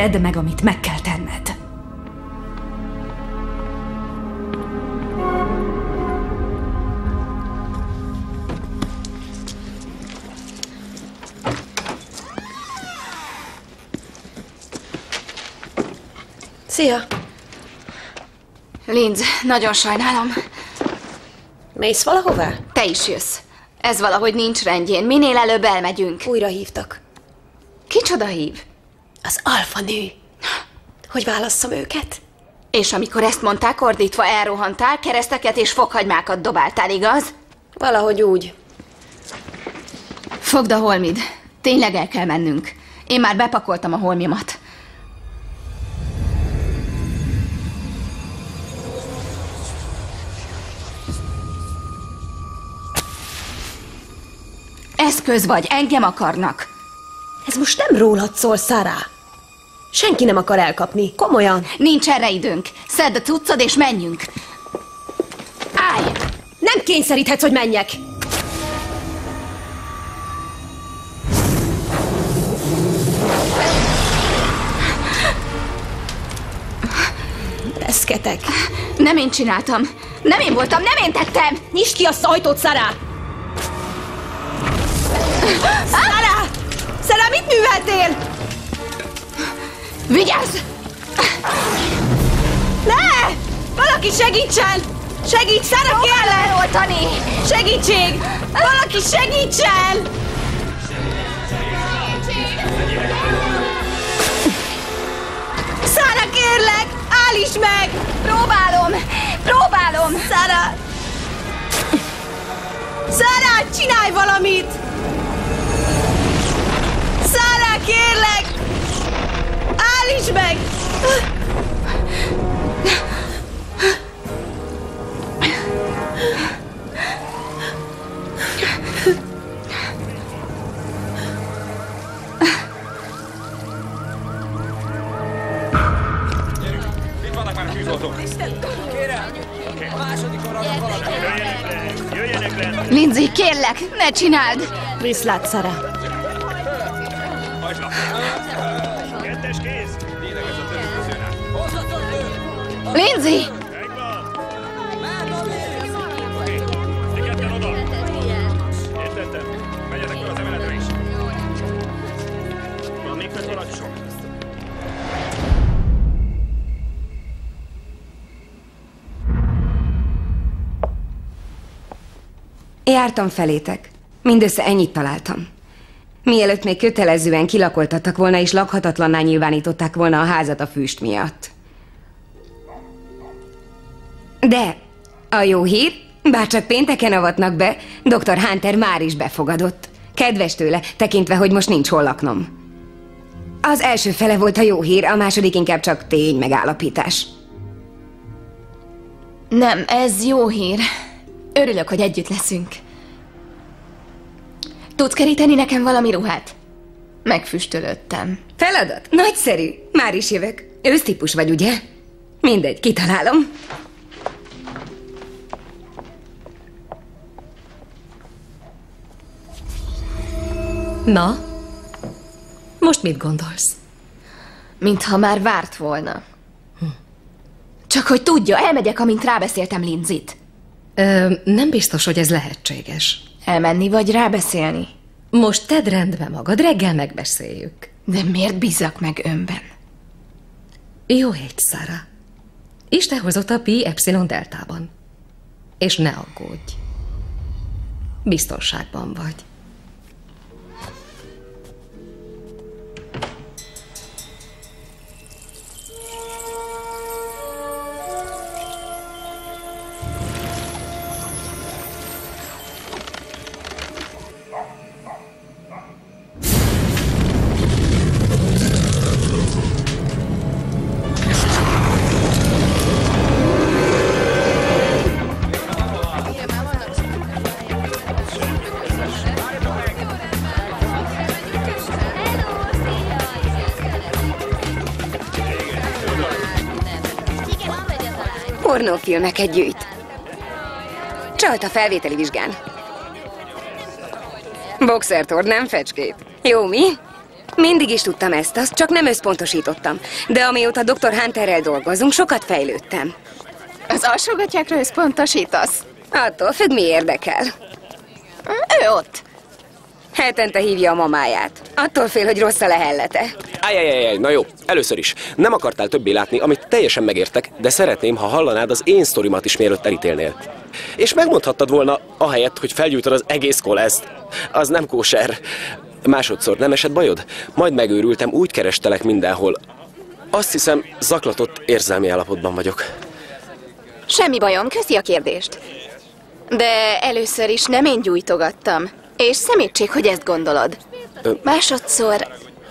Speaker 3: Tedd meg, amit meg kell tenned.
Speaker 6: Szia!
Speaker 7: Linz, nagyon sajnálom.
Speaker 6: Mész valahová?
Speaker 7: Te is jössz. Ez valahogy nincs rendjén. Minél előbb elmegyünk.
Speaker 6: Újra hívtak.
Speaker 7: Kicsoda hív?
Speaker 6: Az alfanő. Hogy válasszam őket?
Speaker 7: És amikor ezt mondták, ordítva elrohantál, kereszteket és fokhagymákat dobáltál, igaz?
Speaker 6: Valahogy úgy.
Speaker 7: Fogd a holmid. Tényleg el kell mennünk. Én már bepakoltam a holmimat. Eszköz vagy, engem akarnak.
Speaker 6: Ez most nem rólad szól, Sarah. Senki nem akar elkapni, komolyan.
Speaker 7: Nincs erre időnk. Szedd a cuccod és menjünk. Állj!
Speaker 6: Nem kényszeríthetsz, hogy menjek. Reszketek.
Speaker 7: Nem én csináltam. Nem én voltam, nem én tettem.
Speaker 6: Nyisd ki azt az ajtót, Sarah! Sarah! Sarah, mit műveltél?
Speaker 7: Vigyázz!
Speaker 6: Ne! Valaki segítsen! Segíts, Sarah, kérlek!
Speaker 7: Eloltani!
Speaker 6: Segítség! Valaki segítsen! Sarah, kérlek! Állíts meg!
Speaker 7: Próbálom!
Speaker 6: Sarah! Sarah, csinálj valamit! Sarah, kérlek! Állíts meg!
Speaker 13: Itt vannak már a tűzoltók. A második arra valami. Jöjjenek le!
Speaker 7: Lindsay, kérlek, ne csináld!
Speaker 6: Viszlát, Sarah.
Speaker 13: Kettes kész! Tényleg ez a törőközőnek.
Speaker 7: Lindsay!
Speaker 13: Ti ketten oda! Értettem? Menjetek fel az emeletre is. Van még fett valaki sok?
Speaker 8: Jártam felétek. Mindössze ennyit találtam. Mielőtt még kötelezően kilakoltattak volna és lakhatatlanná nyilvánították volna a házat a füst miatt. De a jó hír, bárcsak pénteken avatnak be, Dr. Hunter már is befogadott. Kedves tőle, tekintve, hogy most nincs hol laknom. Az első fele volt a jó hír, a második inkább csak tény megállapítás.
Speaker 7: Nem, ez jó hír. Örülök, hogy együtt leszünk. Tudsz keríteni nekem valami ruhát? Megfüstölöttem.
Speaker 8: Feladat? Nagyszerű. Már is jövök. Ősztípus vagy, ugye? Mindegy, kitalálom.
Speaker 12: Na? Most mit gondolsz?
Speaker 7: Mintha már várt volna. Csak hogy tudja, elmegyek, amint rábeszéltem Lindsayt.
Speaker 12: Nem biztos, hogy ez lehetséges.
Speaker 7: Elmenni vagy rábeszélni?
Speaker 12: Most tedd rendbe magad, reggel megbeszéljük.
Speaker 7: De miért bízzak meg önben?
Speaker 12: Jó hét, Sarah. Isten hozott a Pi Epsilon deltában. És ne aggódj. Biztonságban vagy.
Speaker 8: Pornófilmeket gyűjt. Csalt a felvételi vizsgán. Boxertord, nem fecskét. Jó, mi?
Speaker 11: Mindig is tudtam ezt, azt csak nem összpontosítottam. De amióta Dr. Hunterrel dolgozunk, sokat fejlődtem.
Speaker 7: Az alsógatyákra összpontosítasz?
Speaker 11: Attól függ, mi érdekel.
Speaker 7: Ő ott.
Speaker 11: Hetente hívja a mamáját. Attól fél, hogy rossz a lehellete.
Speaker 10: Ajajajaj, na jó, először is. Nem akartál többé látni, amit teljesen megértek, de szeretném, ha hallanád az én sztorimat is, mielőtt elítélnél. És megmondhattad volna, ahelyett, hogy felgyújtod az egész koleszt. Az nem kóser. Másodszor nem esett bajod? Majd megőrültem, úgy kerestelek mindenhol. Azt hiszem, zaklatott érzelmi állapotban vagyok.
Speaker 7: Semmi bajom, köszi a kérdést. De először is nem én gyújtogattam. És szemétség, hogy ezt gondolod. Másodszor...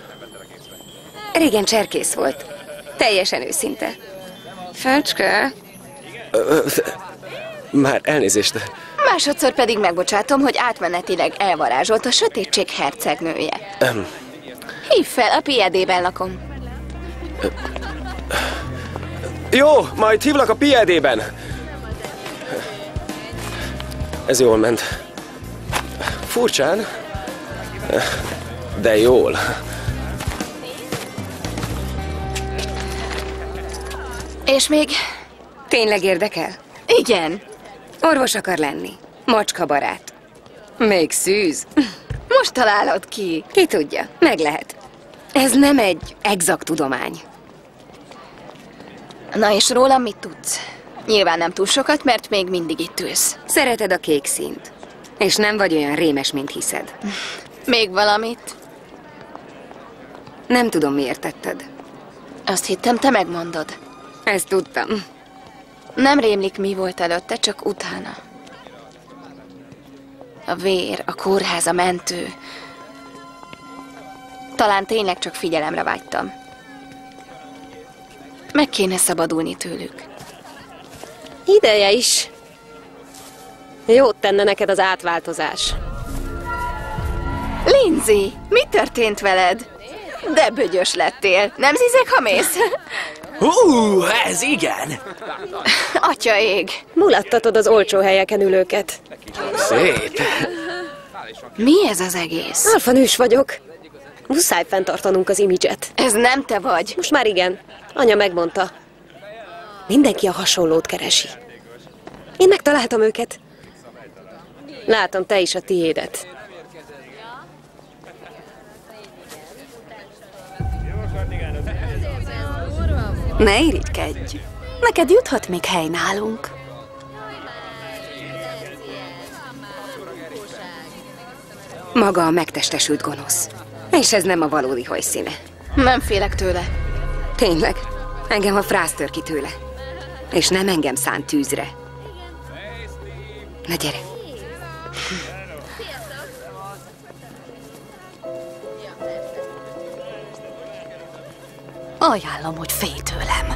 Speaker 11: Régen cserkész volt. Teljesen őszinte. Fecske?
Speaker 10: Már elnézést.
Speaker 7: Másodszor pedig megbocsátom, hogy átmenetileg elvarázsolt a sötétség hercegnője. Hívd fel, a piedében lakom.
Speaker 10: Jó, majd hívlak a piedében. Ez jól ment. Furcsán, de jól.
Speaker 7: És még...
Speaker 11: Tényleg érdekel?
Speaker 7: Igen.
Speaker 11: Orvos akar lenni. Macska barát. Még szűz.
Speaker 7: Most találod ki.
Speaker 11: Ki tudja, meg lehet. Ez nem egy egzakt tudomány.
Speaker 7: Na és rólam mit tudsz? Nyilván nem túl sokat, mert még mindig itt ülsz.
Speaker 11: Szereted a kék színt. És nem vagy olyan rémes, mint hiszed.
Speaker 7: Még valamit?
Speaker 11: Nem tudom, miért tetted.
Speaker 7: Azt hittem, te megmondod.
Speaker 11: Ezt tudtam.
Speaker 7: Nem rémlik, mi volt előtte, csak utána. A vér, a kórház, a mentő. Talán tényleg csak figyelemre vágytam. Meg kéne szabadulni tőlük.
Speaker 6: Ideje is. Jót tenne neked az átváltozás.
Speaker 7: Lindsay, mi történt veled? De bögyös lettél. Nem zizek, ha mész?
Speaker 14: Ez igen!
Speaker 7: Atya ég.
Speaker 6: Mulattatod az olcsó helyeken ülőket.
Speaker 14: Szép.
Speaker 7: Mi ez az egész?
Speaker 6: Alfanős vagyok. Muszáj fenntartanunk az imidzset.
Speaker 7: Ez nem te vagy.
Speaker 6: Most már igen. Anya megmondta. Mindenki a hasonlót keresi. Én megtaláltam őket. Látom, te is a tiédet.
Speaker 11: Ne irigykedj. Neked juthat még hely nálunk. Maga a megtestesült gonosz. És ez nem a valódi hajszíne.
Speaker 7: Nem félek tőle.
Speaker 11: Tényleg? Engem a frász tör ki tőle. És nem engem szánt tűzre. Na gyere.
Speaker 3: Ajánlom, hogy félj tőlem.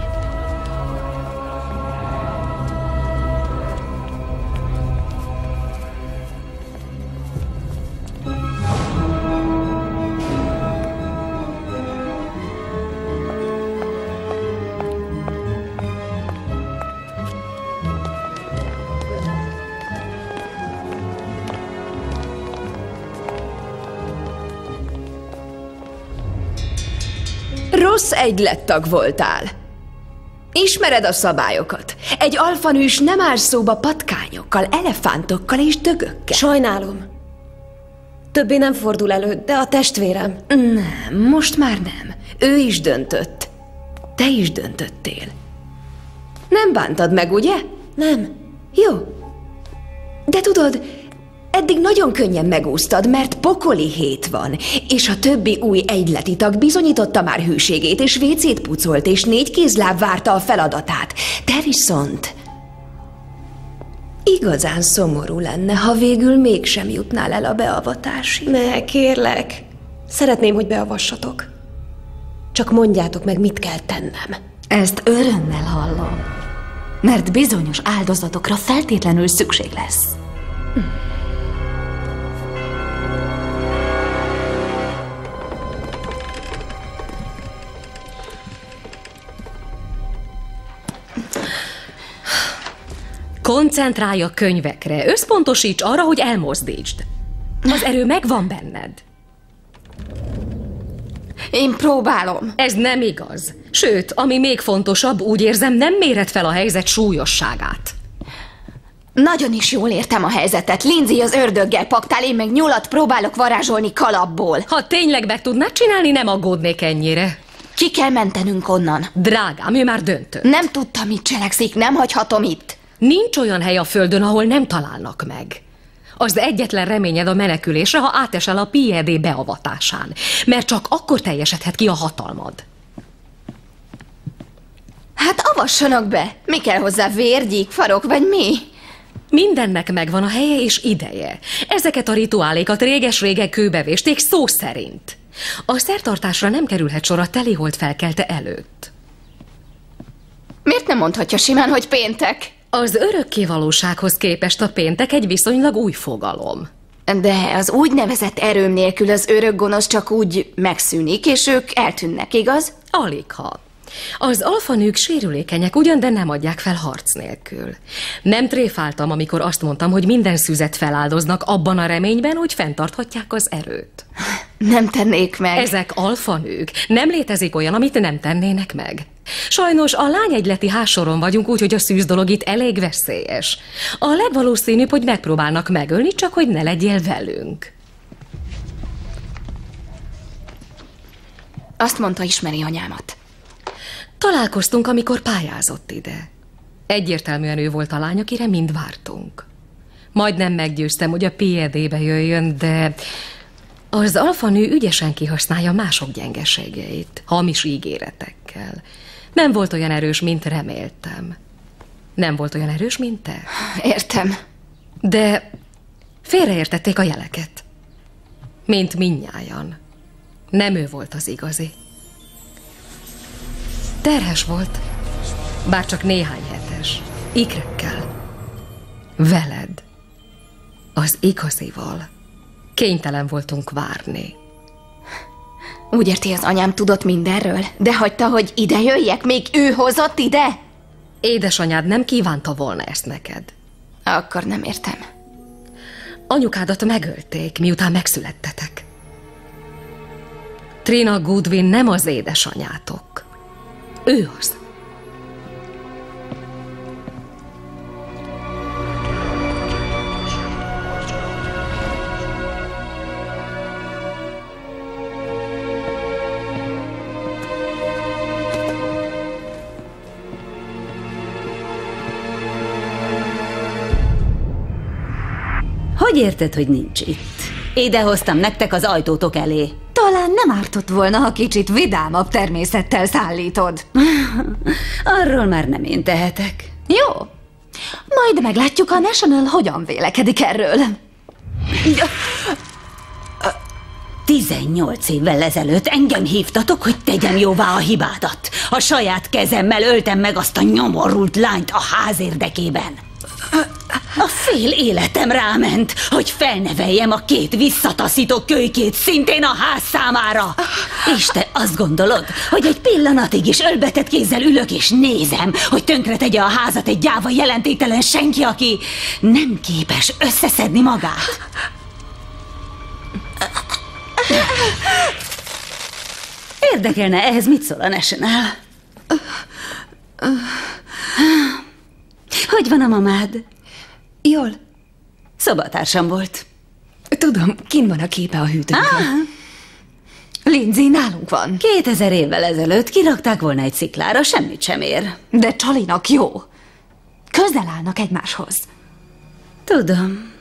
Speaker 15: Rossz egylettag voltál. Ismered a szabályokat. Egy alfanős nem áll szóba patkányokkal, elefántokkal és dögökkel.
Speaker 6: Sajnálom. Többé nem fordul elő, de a testvérem...
Speaker 15: Nem, most már nem. Ő is döntött. Te is döntöttél. Nem bántad meg, ugye?
Speaker 6: Nem.
Speaker 15: Jó. De tudod, eddig nagyon könnyen megúsztad, mert pokoli hét van, és a többi új egyleti tag bizonyította már hűségét, és vécét pucolt, és 4 kézláb várta a feladatát. Te viszont... igazán szomorú lenne, ha végül mégsem jutnál el a beavatásig.
Speaker 6: Ne, kérlek. Szeretném, hogy beavassatok. Csak mondjátok meg, mit kell tennem.
Speaker 3: Ezt örömmel hallom, mert bizonyos áldozatokra feltétlenül szükség lesz.
Speaker 12: Koncentrálj a könyvekre, összpontosíts arra, hogy elmozdítsd. Az erő megvan benned.
Speaker 7: Én próbálom.
Speaker 12: Ez nem igaz. Sőt, ami még fontosabb, úgy érzem, nem méred fel a helyzet súlyosságát.
Speaker 7: Nagyon is jól értem a helyzetet. Lindsay az ördöggel paktál, én meg nyulat próbálok varázsolni kalapból.
Speaker 12: Ha tényleg meg tudnád csinálni, nem aggódnék ennyire.
Speaker 7: Ki kell mentenünk onnan.
Speaker 12: Drágám, ő már döntött.
Speaker 7: Nem tudtam, mit cselekszik, nem hagyhatom itt.
Speaker 12: Nincs olyan hely a földön, ahol nem találnak meg. Az egyetlen reményed a menekülésre, ha átesel a PED beavatásán. Mert csak akkor teljesedhet ki a hatalmad.
Speaker 7: Hát avassanak be. Mi kell hozzá, vérgyík, farok vagy mi?
Speaker 12: Mindennek megvan a helye és ideje. Ezeket a rituálékat réges-régen kőbevésték szó szerint. A szertartásra nem kerülhet sor a telihold felkelte előtt.
Speaker 7: Miért nem mondhatja simán, hogy péntek?
Speaker 12: Az örökké valósághoz képest a péntek egy viszonylag új fogalom.
Speaker 7: De az úgynevezett erőm nélkül az örök gonosz csak úgy megszűnik, és ők eltűnnek, igaz?
Speaker 12: Aligha. Az alfanők sérülékenyek ugyan, de nem adják fel harc nélkül. Nem tréfáltam, amikor azt mondtam, hogy minden szüzet feláldoznak abban a reményben, hogy fenntarthatják az erőt.
Speaker 7: Nem tennék meg.
Speaker 12: Ezek alfanők. Nem létezik olyan, amit nem tennének meg. Sajnos a lányegyleti házsoron vagyunk, úgyhogy a szűz dolog itt elég veszélyes. A legvalószínűbb, hogy megpróbálnak megölni, csak hogy ne legyél velünk.
Speaker 7: Azt mondta, ismeri anyámat.
Speaker 12: Találkoztunk, amikor pályázott ide. Egyértelműen ő volt a lány, akire mind vártunk. Majdnem meggyőztem, hogy a PED-be jöjjön, de az alfanő ügyesen kihasználja mások gyengeségeit, hamis ígéretekkel. Nem volt olyan erős, mint reméltem. Nem volt olyan erős, mint te.
Speaker 7: Értem.
Speaker 12: De félreértették a jeleket. Mint mindnyájan. Nem ő volt az igazi. Terhes volt, bár csak néhány hetes, ikrekkel. Veled, az igazival. Kénytelen voltunk várni.
Speaker 7: Úgy érti, az anyám tudott mindenről, de hagyta, hogy ide jöjjek, még ő hozott ide?
Speaker 12: Édesanyád nem kívánta volna ezt neked.
Speaker 7: Akkor nem értem.
Speaker 12: Anyukádat megölték, miután megszülettetek. Trina Goodwin nem az édesanyátok. Ő az.
Speaker 5: Hogy érted, hogy nincs itt? Idehoztam nektek az ajtótok elé.
Speaker 3: Talán nem ártott volna, ha kicsit vidámabb természettel szállítod.
Speaker 5: Arról már nem én tehetek.
Speaker 3: Jó. Majd meglátjuk, a National hogyan vélekedik erről.
Speaker 5: 18 évvel ezelőtt engem hívtatok, hogy tegyem jóvá a hibádat. A saját kezemmel öltem meg azt a nyomorult lányt a ház érdekében. A fél életem ráment, hogy felneveljem a két visszataszító kölykét szintén a ház számára. És te azt gondolod, hogy egy pillanatig is ölbetett kézzel ülök és nézem, hogy tönkretegye a házat egy gyáva jelentéktelen senki, aki nem képes összeszedni magát. Érdekelne, ehhez mit szól a National? Hogy van a mamád?
Speaker 3: Jól.
Speaker 5: Szobatársam volt.
Speaker 3: Tudom, kint van a képe a hűtőnkön. Lindsay nálunk van.
Speaker 5: 2000 évvel ezelőtt kirakták volna egy sziklára, semmit sem ér.
Speaker 3: De Csalinak jó. Közel állnak egymáshoz.
Speaker 5: Tudom.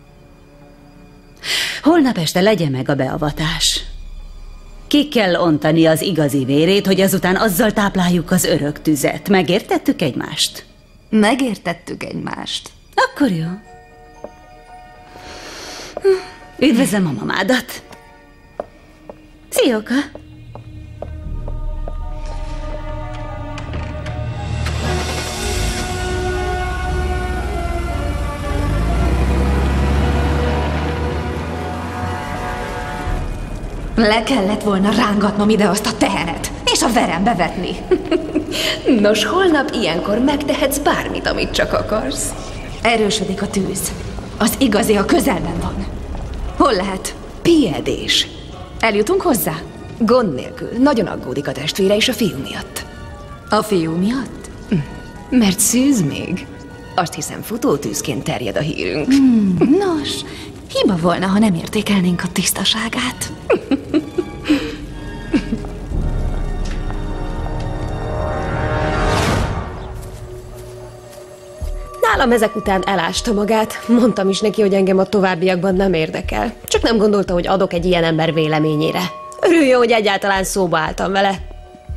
Speaker 5: Holnap este legyen meg a beavatás. Ki kell ontani az igazi vérét, hogy azután azzal tápláljuk az örök tüzet. Megértettük egymást?
Speaker 3: Megértettük egymást.
Speaker 5: Akkor jó. Üdvözlöm a mamádat. Szióka!
Speaker 3: Le kellett volna rángatnom ide azt a tehenet, és a verembe vetni. Nos, holnap ilyenkor megtehetsz bármit, amit csak akarsz. Erősödik a tűz. Az igazi a közelben van. Hol lehet? PED-s. Eljutunk hozzá?
Speaker 15: Gond nélkül. Nagyon aggódik a testvére és a fiú miatt.
Speaker 8: A fiú miatt?
Speaker 15: Mert szűz még. Azt hiszem, futótűzként terjed a hírünk.
Speaker 3: Nos, hiba volna, ha nem értékelnénk a tisztaságát.
Speaker 6: Nálam ezek után elásta magát. Mondtam is neki, hogy engem a továbbiakban nem érdekel. Csak nem gondolta, hogy adok egy ilyen ember véleményére. Örüljön, hogy egyáltalán szóba álltam vele.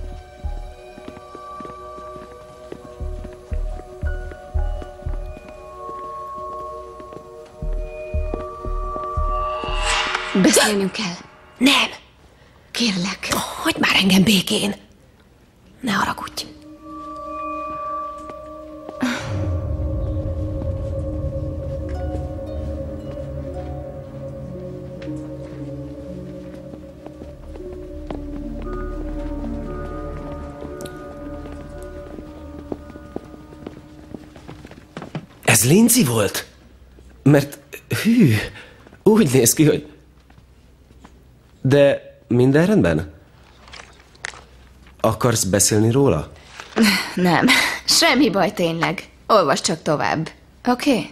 Speaker 3: Beszélnünk kell.
Speaker 6: Nem!
Speaker 3: Kérlek.
Speaker 6: Hagyd már engem békén. Ne haragudj.
Speaker 10: Ez Lindsay volt? Mert, úgy néz ki, hogy... De minden rendben? Akarsz beszélni róla?
Speaker 7: Nem, semmi baj tényleg. Olvasd csak tovább, oké?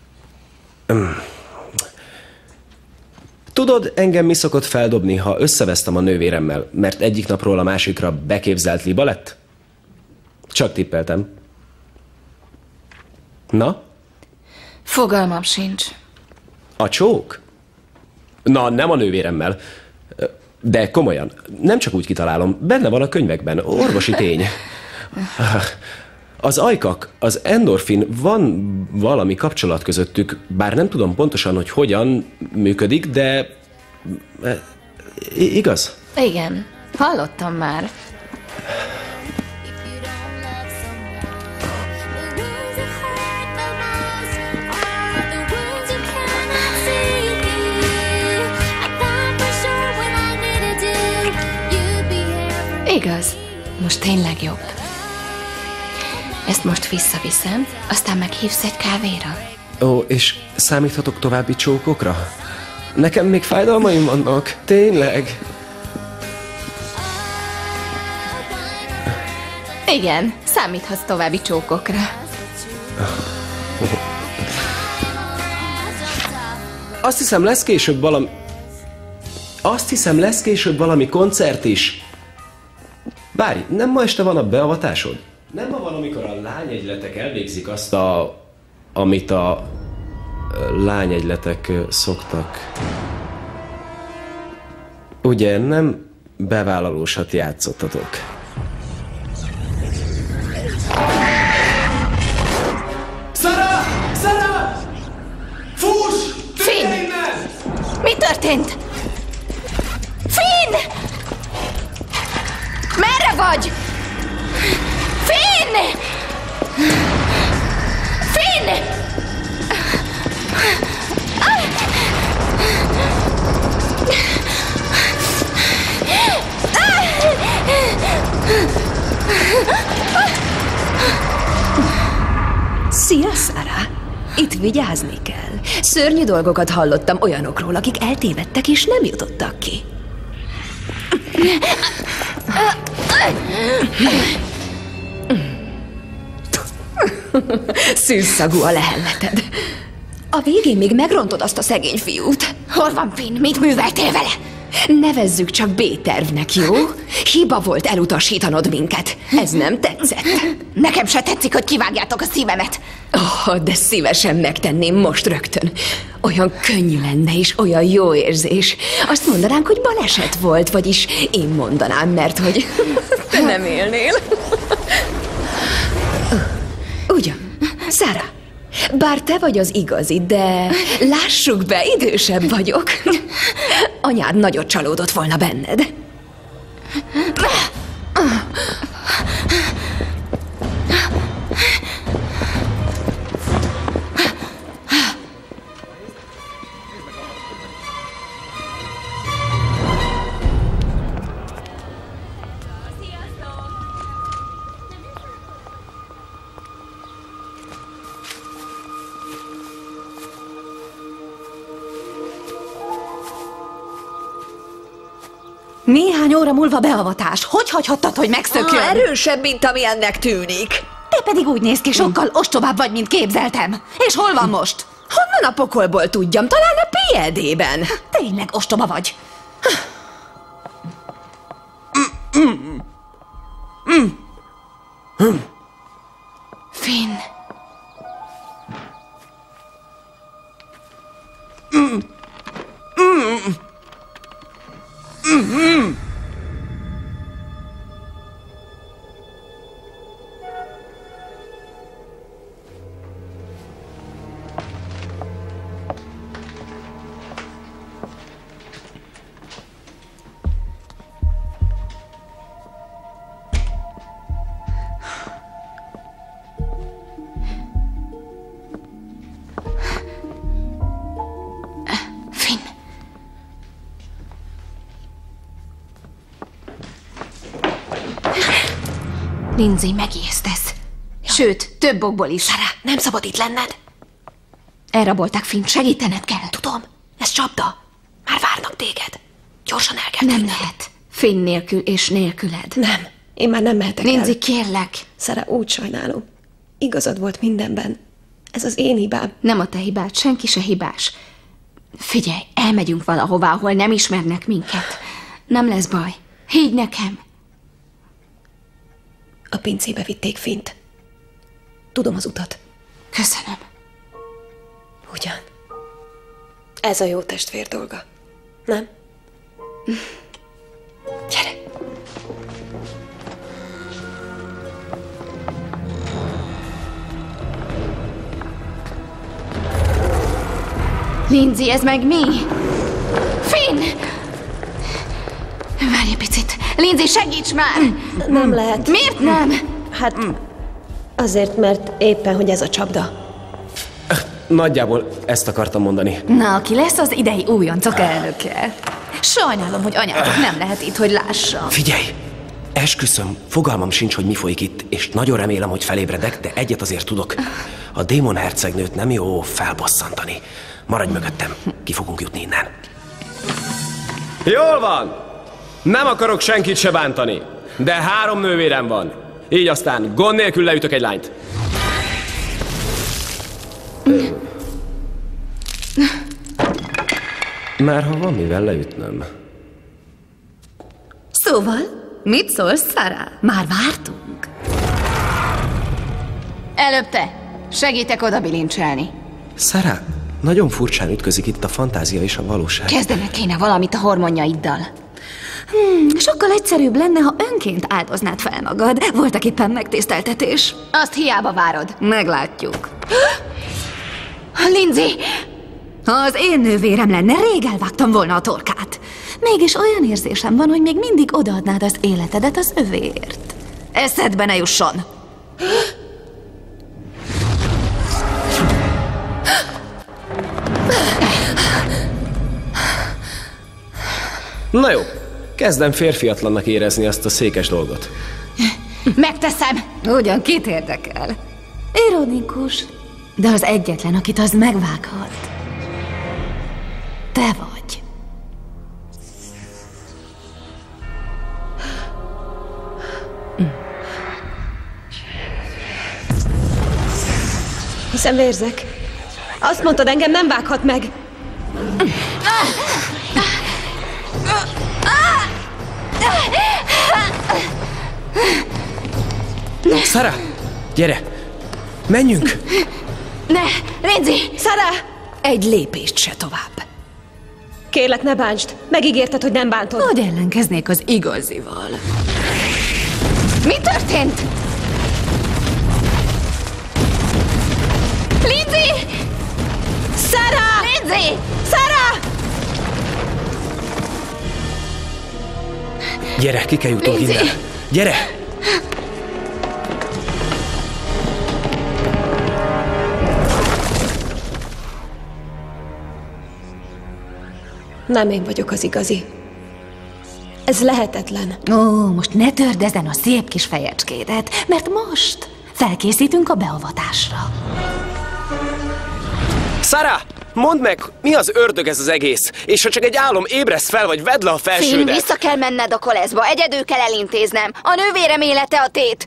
Speaker 10: Tudod, engem mi szokott feldobni, ha összevesztem a nővéremmel, mert egyik napról a másikra beképzelt liba lett? Csak tippeltem. Na?
Speaker 7: Fogalmam sincs.
Speaker 10: A csók? Na, nem a nővéremmel. De komolyan, nem csak úgy kitalálom, benne van a könyvekben, orvosi tény. Az ajkak, az endorfin, van valami kapcsolat közöttük, bár nem tudom pontosan, hogy hogyan működik, de... Igaz?
Speaker 7: Igen, hallottam már. Igaz, most tényleg jobb. Ezt most visszaviszem, aztán meghívsz egy kávéra.
Speaker 10: Ó, és számíthatok további csókokra? Nekem még fájdalmaim vannak, tényleg.
Speaker 7: Igen, számíthatsz további csókokra.
Speaker 10: Azt hiszem, lesz később valami koncert is. Várj, nem ma este van a beavatásod? Nem ma van, amikor a lányegyletek elvégzik azt amit a lányegyletek szoktak. Ugye nem bevállalósat játszottatok?
Speaker 13: Sarah! Sarah! Fuss!
Speaker 7: Finn! Mi történt? Finn! Merre vagy? Finn! Finn!
Speaker 15: Szia, Sarah! Itt vigyázni kell. Szörnyű dolgokat hallottam olyanokról, akik eltévedtek és nem jutottak ki. Szűzszagú a lehelleted. A végén még megrontod azt a szegény fiút.
Speaker 3: Hol van Finn? Mit műveltél vele?
Speaker 15: Nevezzük csak B-tervnek, jó? Hiba volt elutasítanod minket. Ez nem tetszett.
Speaker 3: Nekem se tetszik, hogy kivágjátok a szívemet.
Speaker 15: De szívesen megtenném most rögtön. Olyan könnyű lenne és olyan jó érzés. Azt mondanánk, hogy baleset volt, vagyis én mondanám, mert hogy te nem élnél. Ugyan, Sarah, bár te vagy az igazi, de lássuk be, idősebb vagyok. Anyád nagyot csalódott volna benned.
Speaker 3: Néhány óra múlva beavatás. Hogy hagyhattad, hogy megszökjön?
Speaker 15: Erősebb, mint amilyennek tűnik.
Speaker 3: Te pedig úgy néz ki, sokkal ostobább vagy, mint képzeltem. És hol van most?
Speaker 15: Honnan a pokolból tudjam? Talán a PLD-ben.
Speaker 3: Tényleg ostoba vagy. Finn. Lindsay, megijesztesz. Sőt, több okból is.
Speaker 6: Sarah, nem szabad itt lenned.
Speaker 3: Elrabolták Finn, segítened kell.
Speaker 6: Tudom, ez csapda. Már várnak téged. Gyorsan el kell
Speaker 3: Nem
Speaker 6: tűnnöd.
Speaker 3: lehet. Finn nélkül és nélküled.
Speaker 6: Nem, én már nem mehetek el.
Speaker 3: Lindsay, kérlek.
Speaker 6: Sarah, úgy sajnálom. Igazad volt mindenben. Ez az én hibám.
Speaker 3: Nem a te hibád, senki se hibás. Figyelj, elmegyünk valahová, ahol nem ismernek minket. Nem lesz baj. Higgy nekem.
Speaker 6: A pincébe vitték Finnt. Tudom az utat.
Speaker 3: Köszönöm.
Speaker 6: Ugyan. Ez a jó testvér dolga. Nem? Gyere!
Speaker 3: Lindsay, ez meg mi? Finn! Várj egy picit. Lindsay, segíts már!
Speaker 6: Nem lehet.
Speaker 3: Miért nem?
Speaker 6: Hát azért, mert éppen, hogy ez a csapda.
Speaker 10: Nagyjából ezt akartam mondani.
Speaker 3: Na, aki lesz az idei újoncok elnöke? Sajnálom, hogy anyátok nem lehet itt, hogy lássa.
Speaker 10: Figyelj! Esküszöm, fogalmam sincs, hogy mi folyik itt, és nagyon remélem, hogy felébredek, de egyet azért tudok. A démon hercegnőt nem jó felbosszantani. Maradj mögöttem, ki fogunk jutni innen. Jól van! Nem akarok senkit se bántani, de 3 nővérem van. Így aztán gond nélkül leütök egy lányt. Már ha van mivel leütnöm.
Speaker 3: Szóval, mit szólsz, Sarah? Már vártunk. Előbb te. Segítek oda bilincselni.
Speaker 10: Sarah, nagyon furcsán ütközik itt a fantázia és a valóság.
Speaker 3: Kezdened kéne valamit a hormonjaiddal. Sokkal egyszerűbb lenne, ha önként áldoznád fel magad. Voltak éppen megtiszteltetés. Azt hiába várod. Meglátjuk. Lindsay! Ha az én nővérem lenne, rég elvágtam volna a torkát. Mégis olyan érzésem van, hogy még mindig odaadnád az életedet az övéért. Eszedbe ne jusson!
Speaker 10: Na jó, kezdem férfiatlannak érezni azt a székes dolgot.
Speaker 3: Megteszem! Ugyan kit érdekel? Ironikus, de az egyetlen, akit az megvághat. Te vagy.
Speaker 6: Hiszen vérzek. Azt mondtad, engem nem vághat meg.
Speaker 10: Sarah, gyere! Menjünk!
Speaker 3: Ne, Lindsay!
Speaker 6: Sarah!
Speaker 15: Egy lépést se tovább.
Speaker 6: Kérlek, ne bántsd. Megígérted, hogy nem bántod.
Speaker 3: Hogy ellenkeznék az igazival? Mi történt? Lindsay!
Speaker 6: Sarah!
Speaker 3: Lindsay!
Speaker 6: Sarah!
Speaker 10: Gyere, ki kell jutunk innen. Gyere!
Speaker 6: Nem én vagyok az igazi. Ez lehetetlen.
Speaker 3: Ó, most ne törd ezen a szép kis fejecskédet, mert most felkészítünk a beavatásra.
Speaker 10: Sarah! Mondd meg, mi az ördög ez az egész? És ha csak egy álom, ébresz fel, vagy vedd le a
Speaker 3: Finn,
Speaker 10: felsődet.
Speaker 3: vissza kell menned a koleszba, egyedül kell elintéznem. A nővérem élete a tét.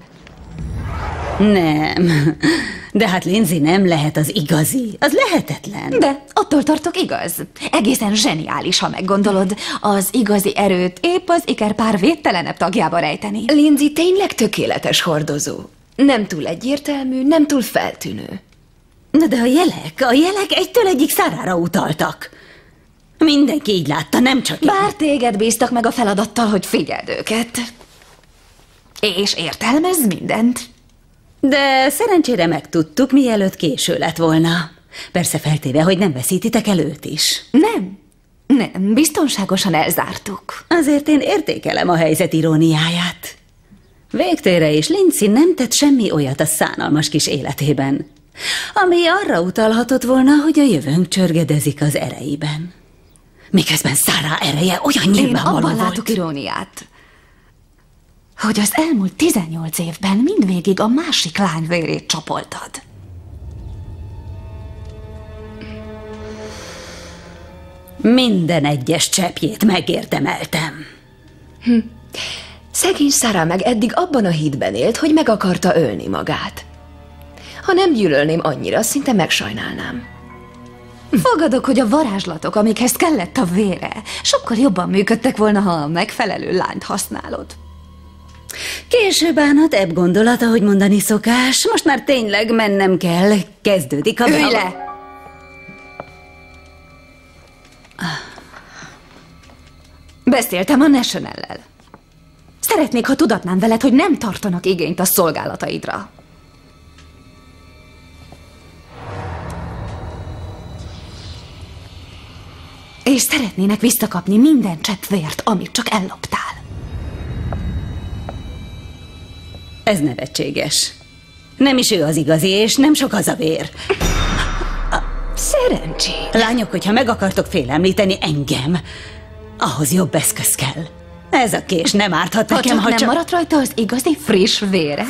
Speaker 5: Nem. De hát Lindsay nem lehet az igazi. Az lehetetlen.
Speaker 3: De attól tartok, igaz. Egészen zseniális, ha meggondolod. Az igazi erőt épp az ikerpár védtelenebb tagjába rejteni.
Speaker 15: Lindsay tényleg tökéletes hordozó. Nem túl egyértelmű, nem túl feltűnő.
Speaker 5: Na de a jelek egytől egyik Sarahra utaltak. Mindenki így látta, nem csak én.
Speaker 3: Bár téged bíztak meg a feladattal, hogy figyeld őket. És értelmez mindent.
Speaker 5: De szerencsére megtudtuk, mielőtt késő lett volna. Persze feltéve, hogy nem veszítitek el őt is.
Speaker 3: Nem, biztonságosan elzártuk.
Speaker 5: Azért én értékelem a helyzet iróniáját. Végtére is Lindsay nem tett semmi olyat a szánalmas kis életében, ami arra utalhatott volna, hogy a jövőnk csörgedezik az ereiben. Miközben Sarah ereje olyan nyilvánvaló volt.
Speaker 3: Én abban látok iróniát, hogy az elmúlt 18 évben mindvégig a másik lány vérét csapoltad.
Speaker 5: Minden egyes cseppjét megérdemeltem.
Speaker 15: Szegény Sarah meg eddig abban a hitben élt, hogy meg akarta ölni magát. Ha nem gyűlölném annyira, szinte megsajnálnám.
Speaker 3: Fogadok, hogy a varázslatok, amikhez kellett a vére, sokkal jobban működtek volna, ha a megfelelő lányt használod.
Speaker 5: Késő bánat, ebb gondolat, ahogy mondani szokás. Most már tényleg mennem kell. Kezdődik a...
Speaker 3: Ülj le! Beszéltem a National-lel. Szeretnék, ha tudatnám veled, hogy nem tartanak igényt a szolgálataidra. És szeretnének visszakapni minden csepp vért, amit csak elloptál.
Speaker 5: Ez nevetséges. Nem is ő az igazi, és nem sok az a vér.
Speaker 15: Szerencsé.
Speaker 5: Lányok, hogyha meg akartok félemlíteni engem, ahhoz jobb eszköz kell. Ez a kés nem árthat nekem,
Speaker 3: ha nem maradt rajta az igazi friss vére?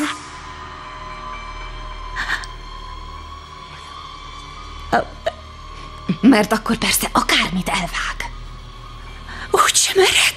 Speaker 3: Mert akkor persze akármit elvág.
Speaker 5: Úgy sem ered.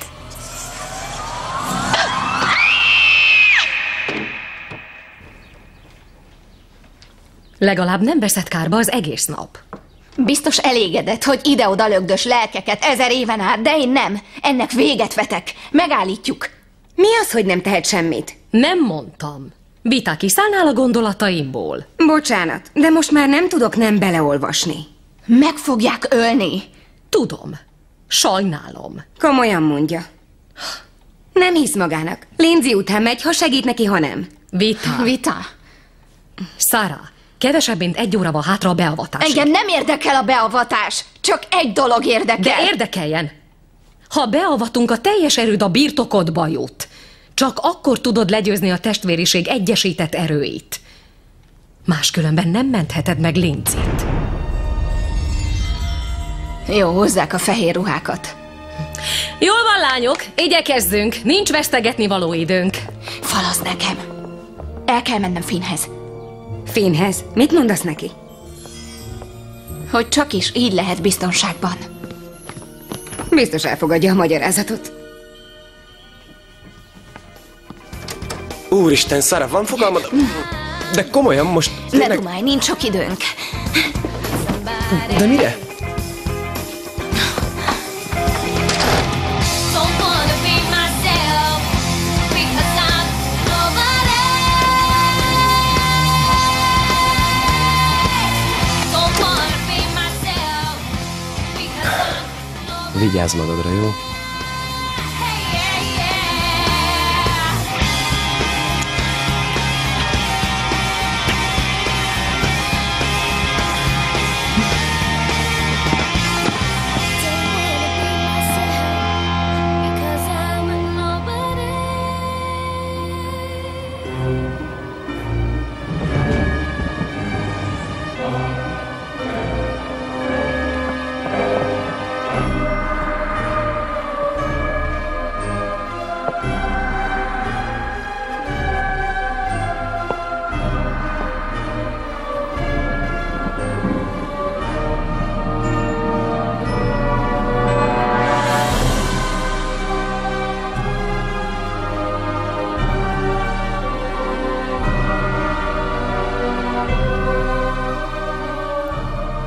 Speaker 12: Legalább nem veszed kárba az egész nap.
Speaker 3: Biztos elégedett, hogy ide-oda lögdös lelkeket 1000 éven át, de én nem. Ennek véget vetek. Megállítjuk.
Speaker 8: Mi az, hogy nem tehet semmit?
Speaker 12: Nem mondtam. Vita, kiszállnál a gondolataimból.
Speaker 8: Bocsánat, de most már nem tudok nem beleolvasni.
Speaker 3: Meg fogják ölni.
Speaker 12: Tudom. Sajnálom.
Speaker 8: Komolyan mondja. Nem hisz magának. Lindsay után megy, ha segít neki, ha nem.
Speaker 12: Vita. Sarah, kevesebb, mint 1 óra van hátra a beavatásig.
Speaker 3: Engem nem érdekel a beavatás. Csak egy dolog érdekel.
Speaker 12: De érdekeljen. Ha beavatunk, a teljes erőd a birtokodba jut. Csak akkor tudod legyőzni a testvériség egyesített erőit. Máskülönben nem mentheted meg Lindsayt.
Speaker 3: Jó, hozzák a fehér ruhákat.
Speaker 12: Jól van, lányok, igyekezzünk. Nincs vesztegetni való időnk.
Speaker 3: Falasz nekem. El kell mennem Finnhez.
Speaker 8: Finnhez? Mit mondasz neki?
Speaker 3: Hogy csak is így lehet biztonságban.
Speaker 8: Biztos elfogadja a magyarázatot.
Speaker 10: Úristen, Sarah, van fogalmad? De komolyan most...
Speaker 3: Ne dumálj, nincs sok időnk.
Speaker 10: De mire? Vigyázz magadra, jó?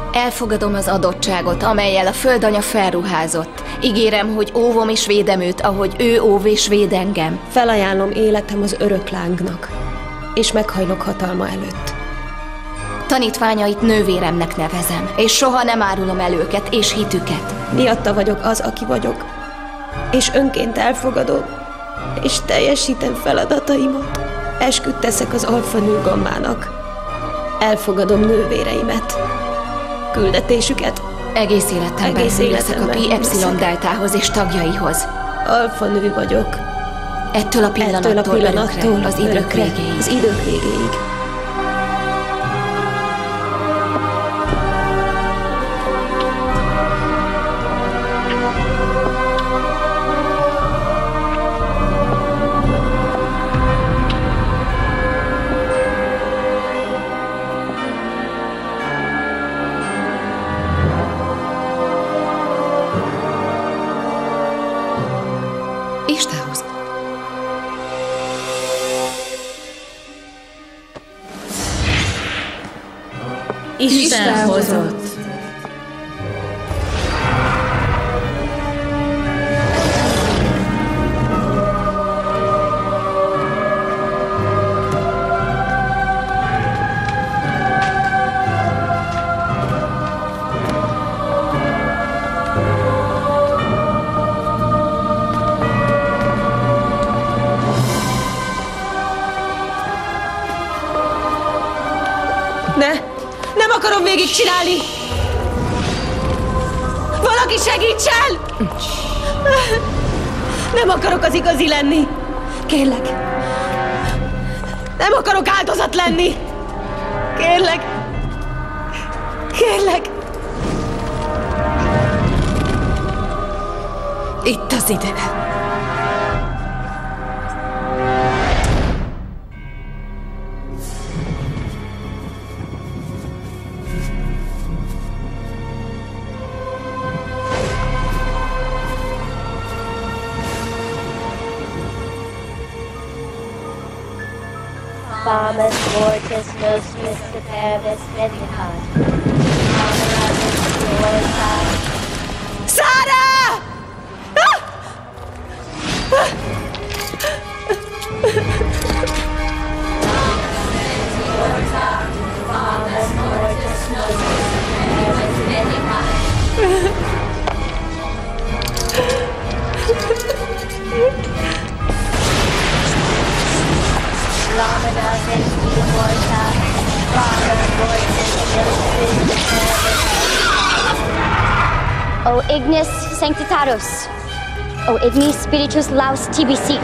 Speaker 7: Elfogadom az adottságot, amellyel a földanya felruházott. Ígérem, hogy óvom és védem őt, ahogy ő óv és véd engem.
Speaker 6: Felajánlom életem az öröklángnak, és meghajlok hatalma előtt.
Speaker 7: Tanítványait nővéremnek nevezem, és soha nem árulom el őket és hitüket.
Speaker 6: Miatta vagyok az, aki vagyok, és önként elfogadom, és teljesítem feladataimat. Esküt teszek az alfa nő gammának. Elfogadom nővéreimet, küldetésüket.
Speaker 7: Egész életemben leszek a Pi Epsilon deltához és tagjaihoz.
Speaker 6: Alfa nő vagyok.
Speaker 7: Ettől a pillanattól örökre, az idők végéig.
Speaker 6: Az idők végéig.
Speaker 12: Istához.
Speaker 9: Isten hozott.
Speaker 6: Nem akarom végigcsinálni! Valaki segítsen! Nem akarok az igazi lenni! Kérlek! Nem akarok áldozat lenni! Kérlek! Kérlek!
Speaker 12: Itt az idő.
Speaker 16: Famas mortis nostris superbis vendicat.
Speaker 6: Sarah!
Speaker 16: O ignis sanctitarus, o ignis spiritus laus tibi sit.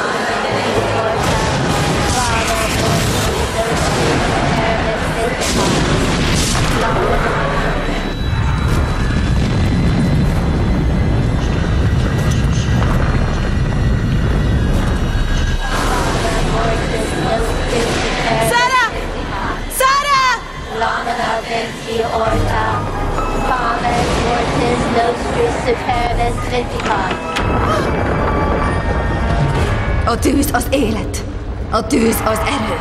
Speaker 6: Sarah! Sarah!
Speaker 16: Lamina venti orta, fames mortis nostris superbis vendicat.
Speaker 3: A tűz az élet. A tűz az erő.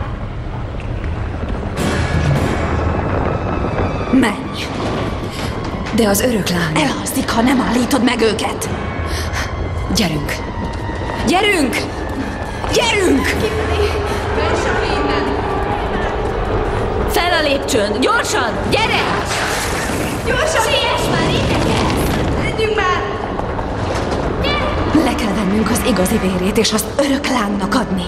Speaker 3: Menj! De az öröklány elhasztik, ha nem állítod meg őket. Gyerünk! Gyerünk! Gyerünk!
Speaker 11: Fel a lépcsőn! Gyorsan! Gyere!
Speaker 16: Gyorsan! Siess már, idegen!
Speaker 6: Menjünk már!
Speaker 3: Le kell vennünk az igazi vérét, és azt öröklánynak adni.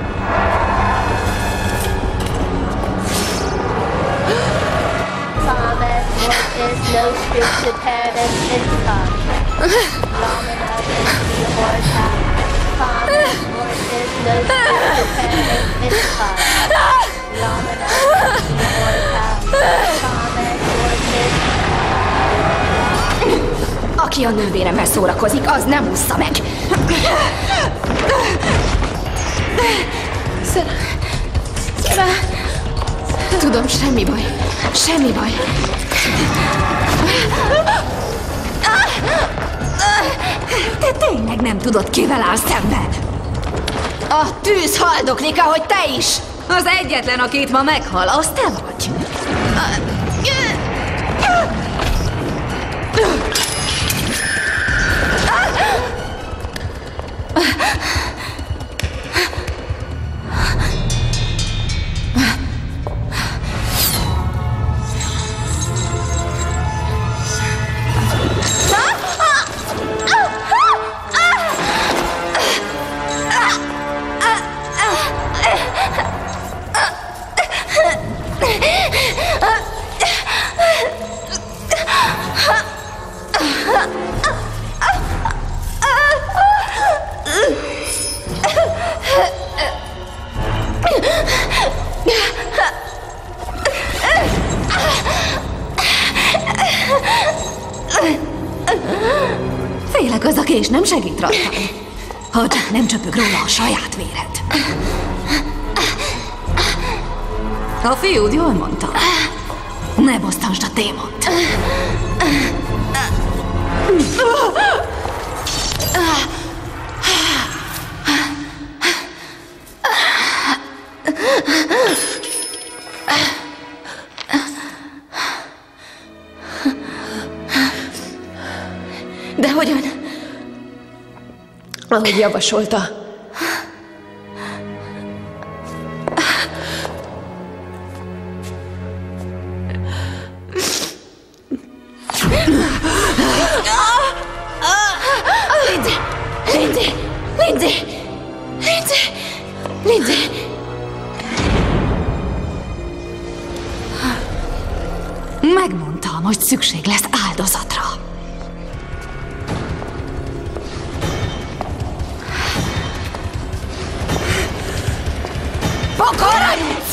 Speaker 16: Fames mortis nostris superbis vendicat. Lamina venti orta, fames mortis nostris superbis vendicat. Lamina venti orta, fames mortis.
Speaker 7: Aki a nővéremmel szórakozik, az nem ússza meg. Sarah. Tudom, semmi baj. Semmi baj.
Speaker 3: Te tényleg nem tudod, kivel állsz szemben.
Speaker 7: A tűz haldoklik, ahogy te is.
Speaker 3: Az egyetlen, aki itt ma meghal, az te vagy. Tényleg az a kés nem segít rajtad? Ha csak nem csöpög róla a saját véred. A fiúd jól mondta. Ne bosztansd a démont.
Speaker 6: De hogyan? Ahogy javasolta.
Speaker 3: Lindsay! Megmondtam, hogy szükség lesz áldozatra. Pokolic!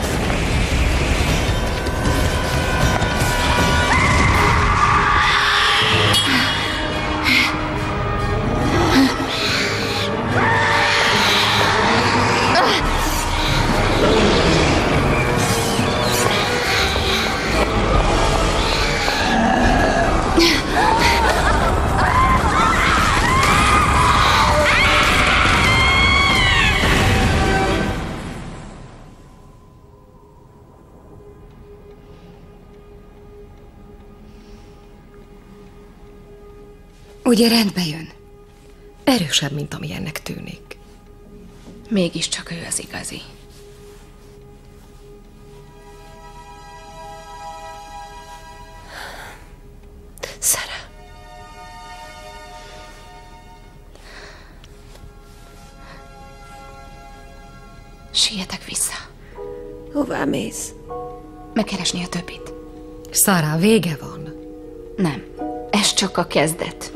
Speaker 12: Ugye rendbe jön? Erősebb, mint amilyennek tűnik.
Speaker 7: Mégiscsak ő az igazi.
Speaker 6: Sarah.
Speaker 7: Sietek vissza.
Speaker 6: Hová mész?
Speaker 7: Megkeresni a többit.
Speaker 12: Sarah, vége van.
Speaker 7: Nem. Ez csak a kezdet.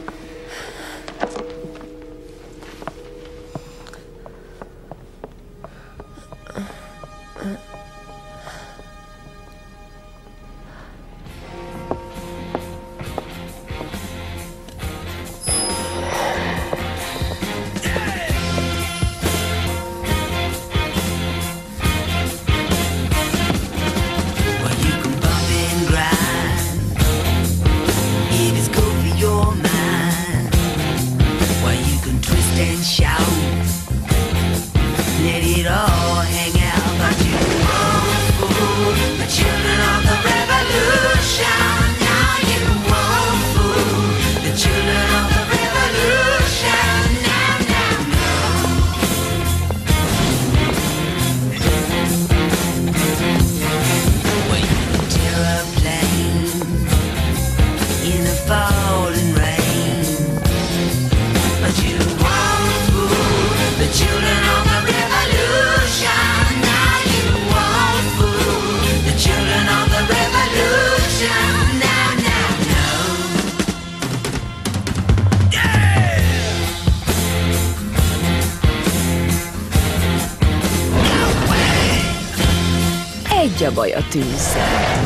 Speaker 15: Egy a baj a tűzzel,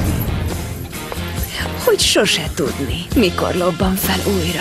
Speaker 15: hogy sose tudni, mikor lobban fel újra.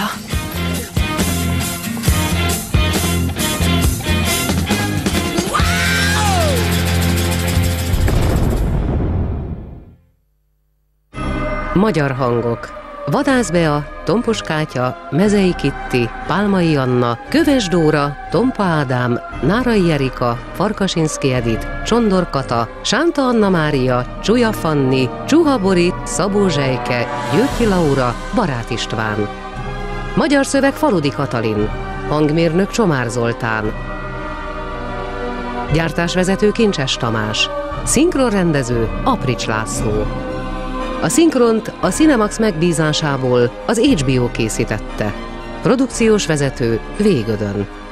Speaker 1: Magyar hangok. Vadász Bea, Tompos Kátya, Mezei Kitti, Pálmai Anna, Köves Dóra, Tompa Ádám, Nárai Erika, Farkasinszky Edith, Csondor Kata, Sánta Anna Mária, Csuja Fanni, Csuha Borit, Szabó Zsejke, Györgyi Laura, Barát István. Magyar szöveg Faludi Katalin, hangmérnök Csomár Zoltán, gyártásvezető Kincses Tamás, szinkronrendező Aprics László. A szinkront a Cinemax megbízásából az HBO készítette. Produkciós vezető Végödön.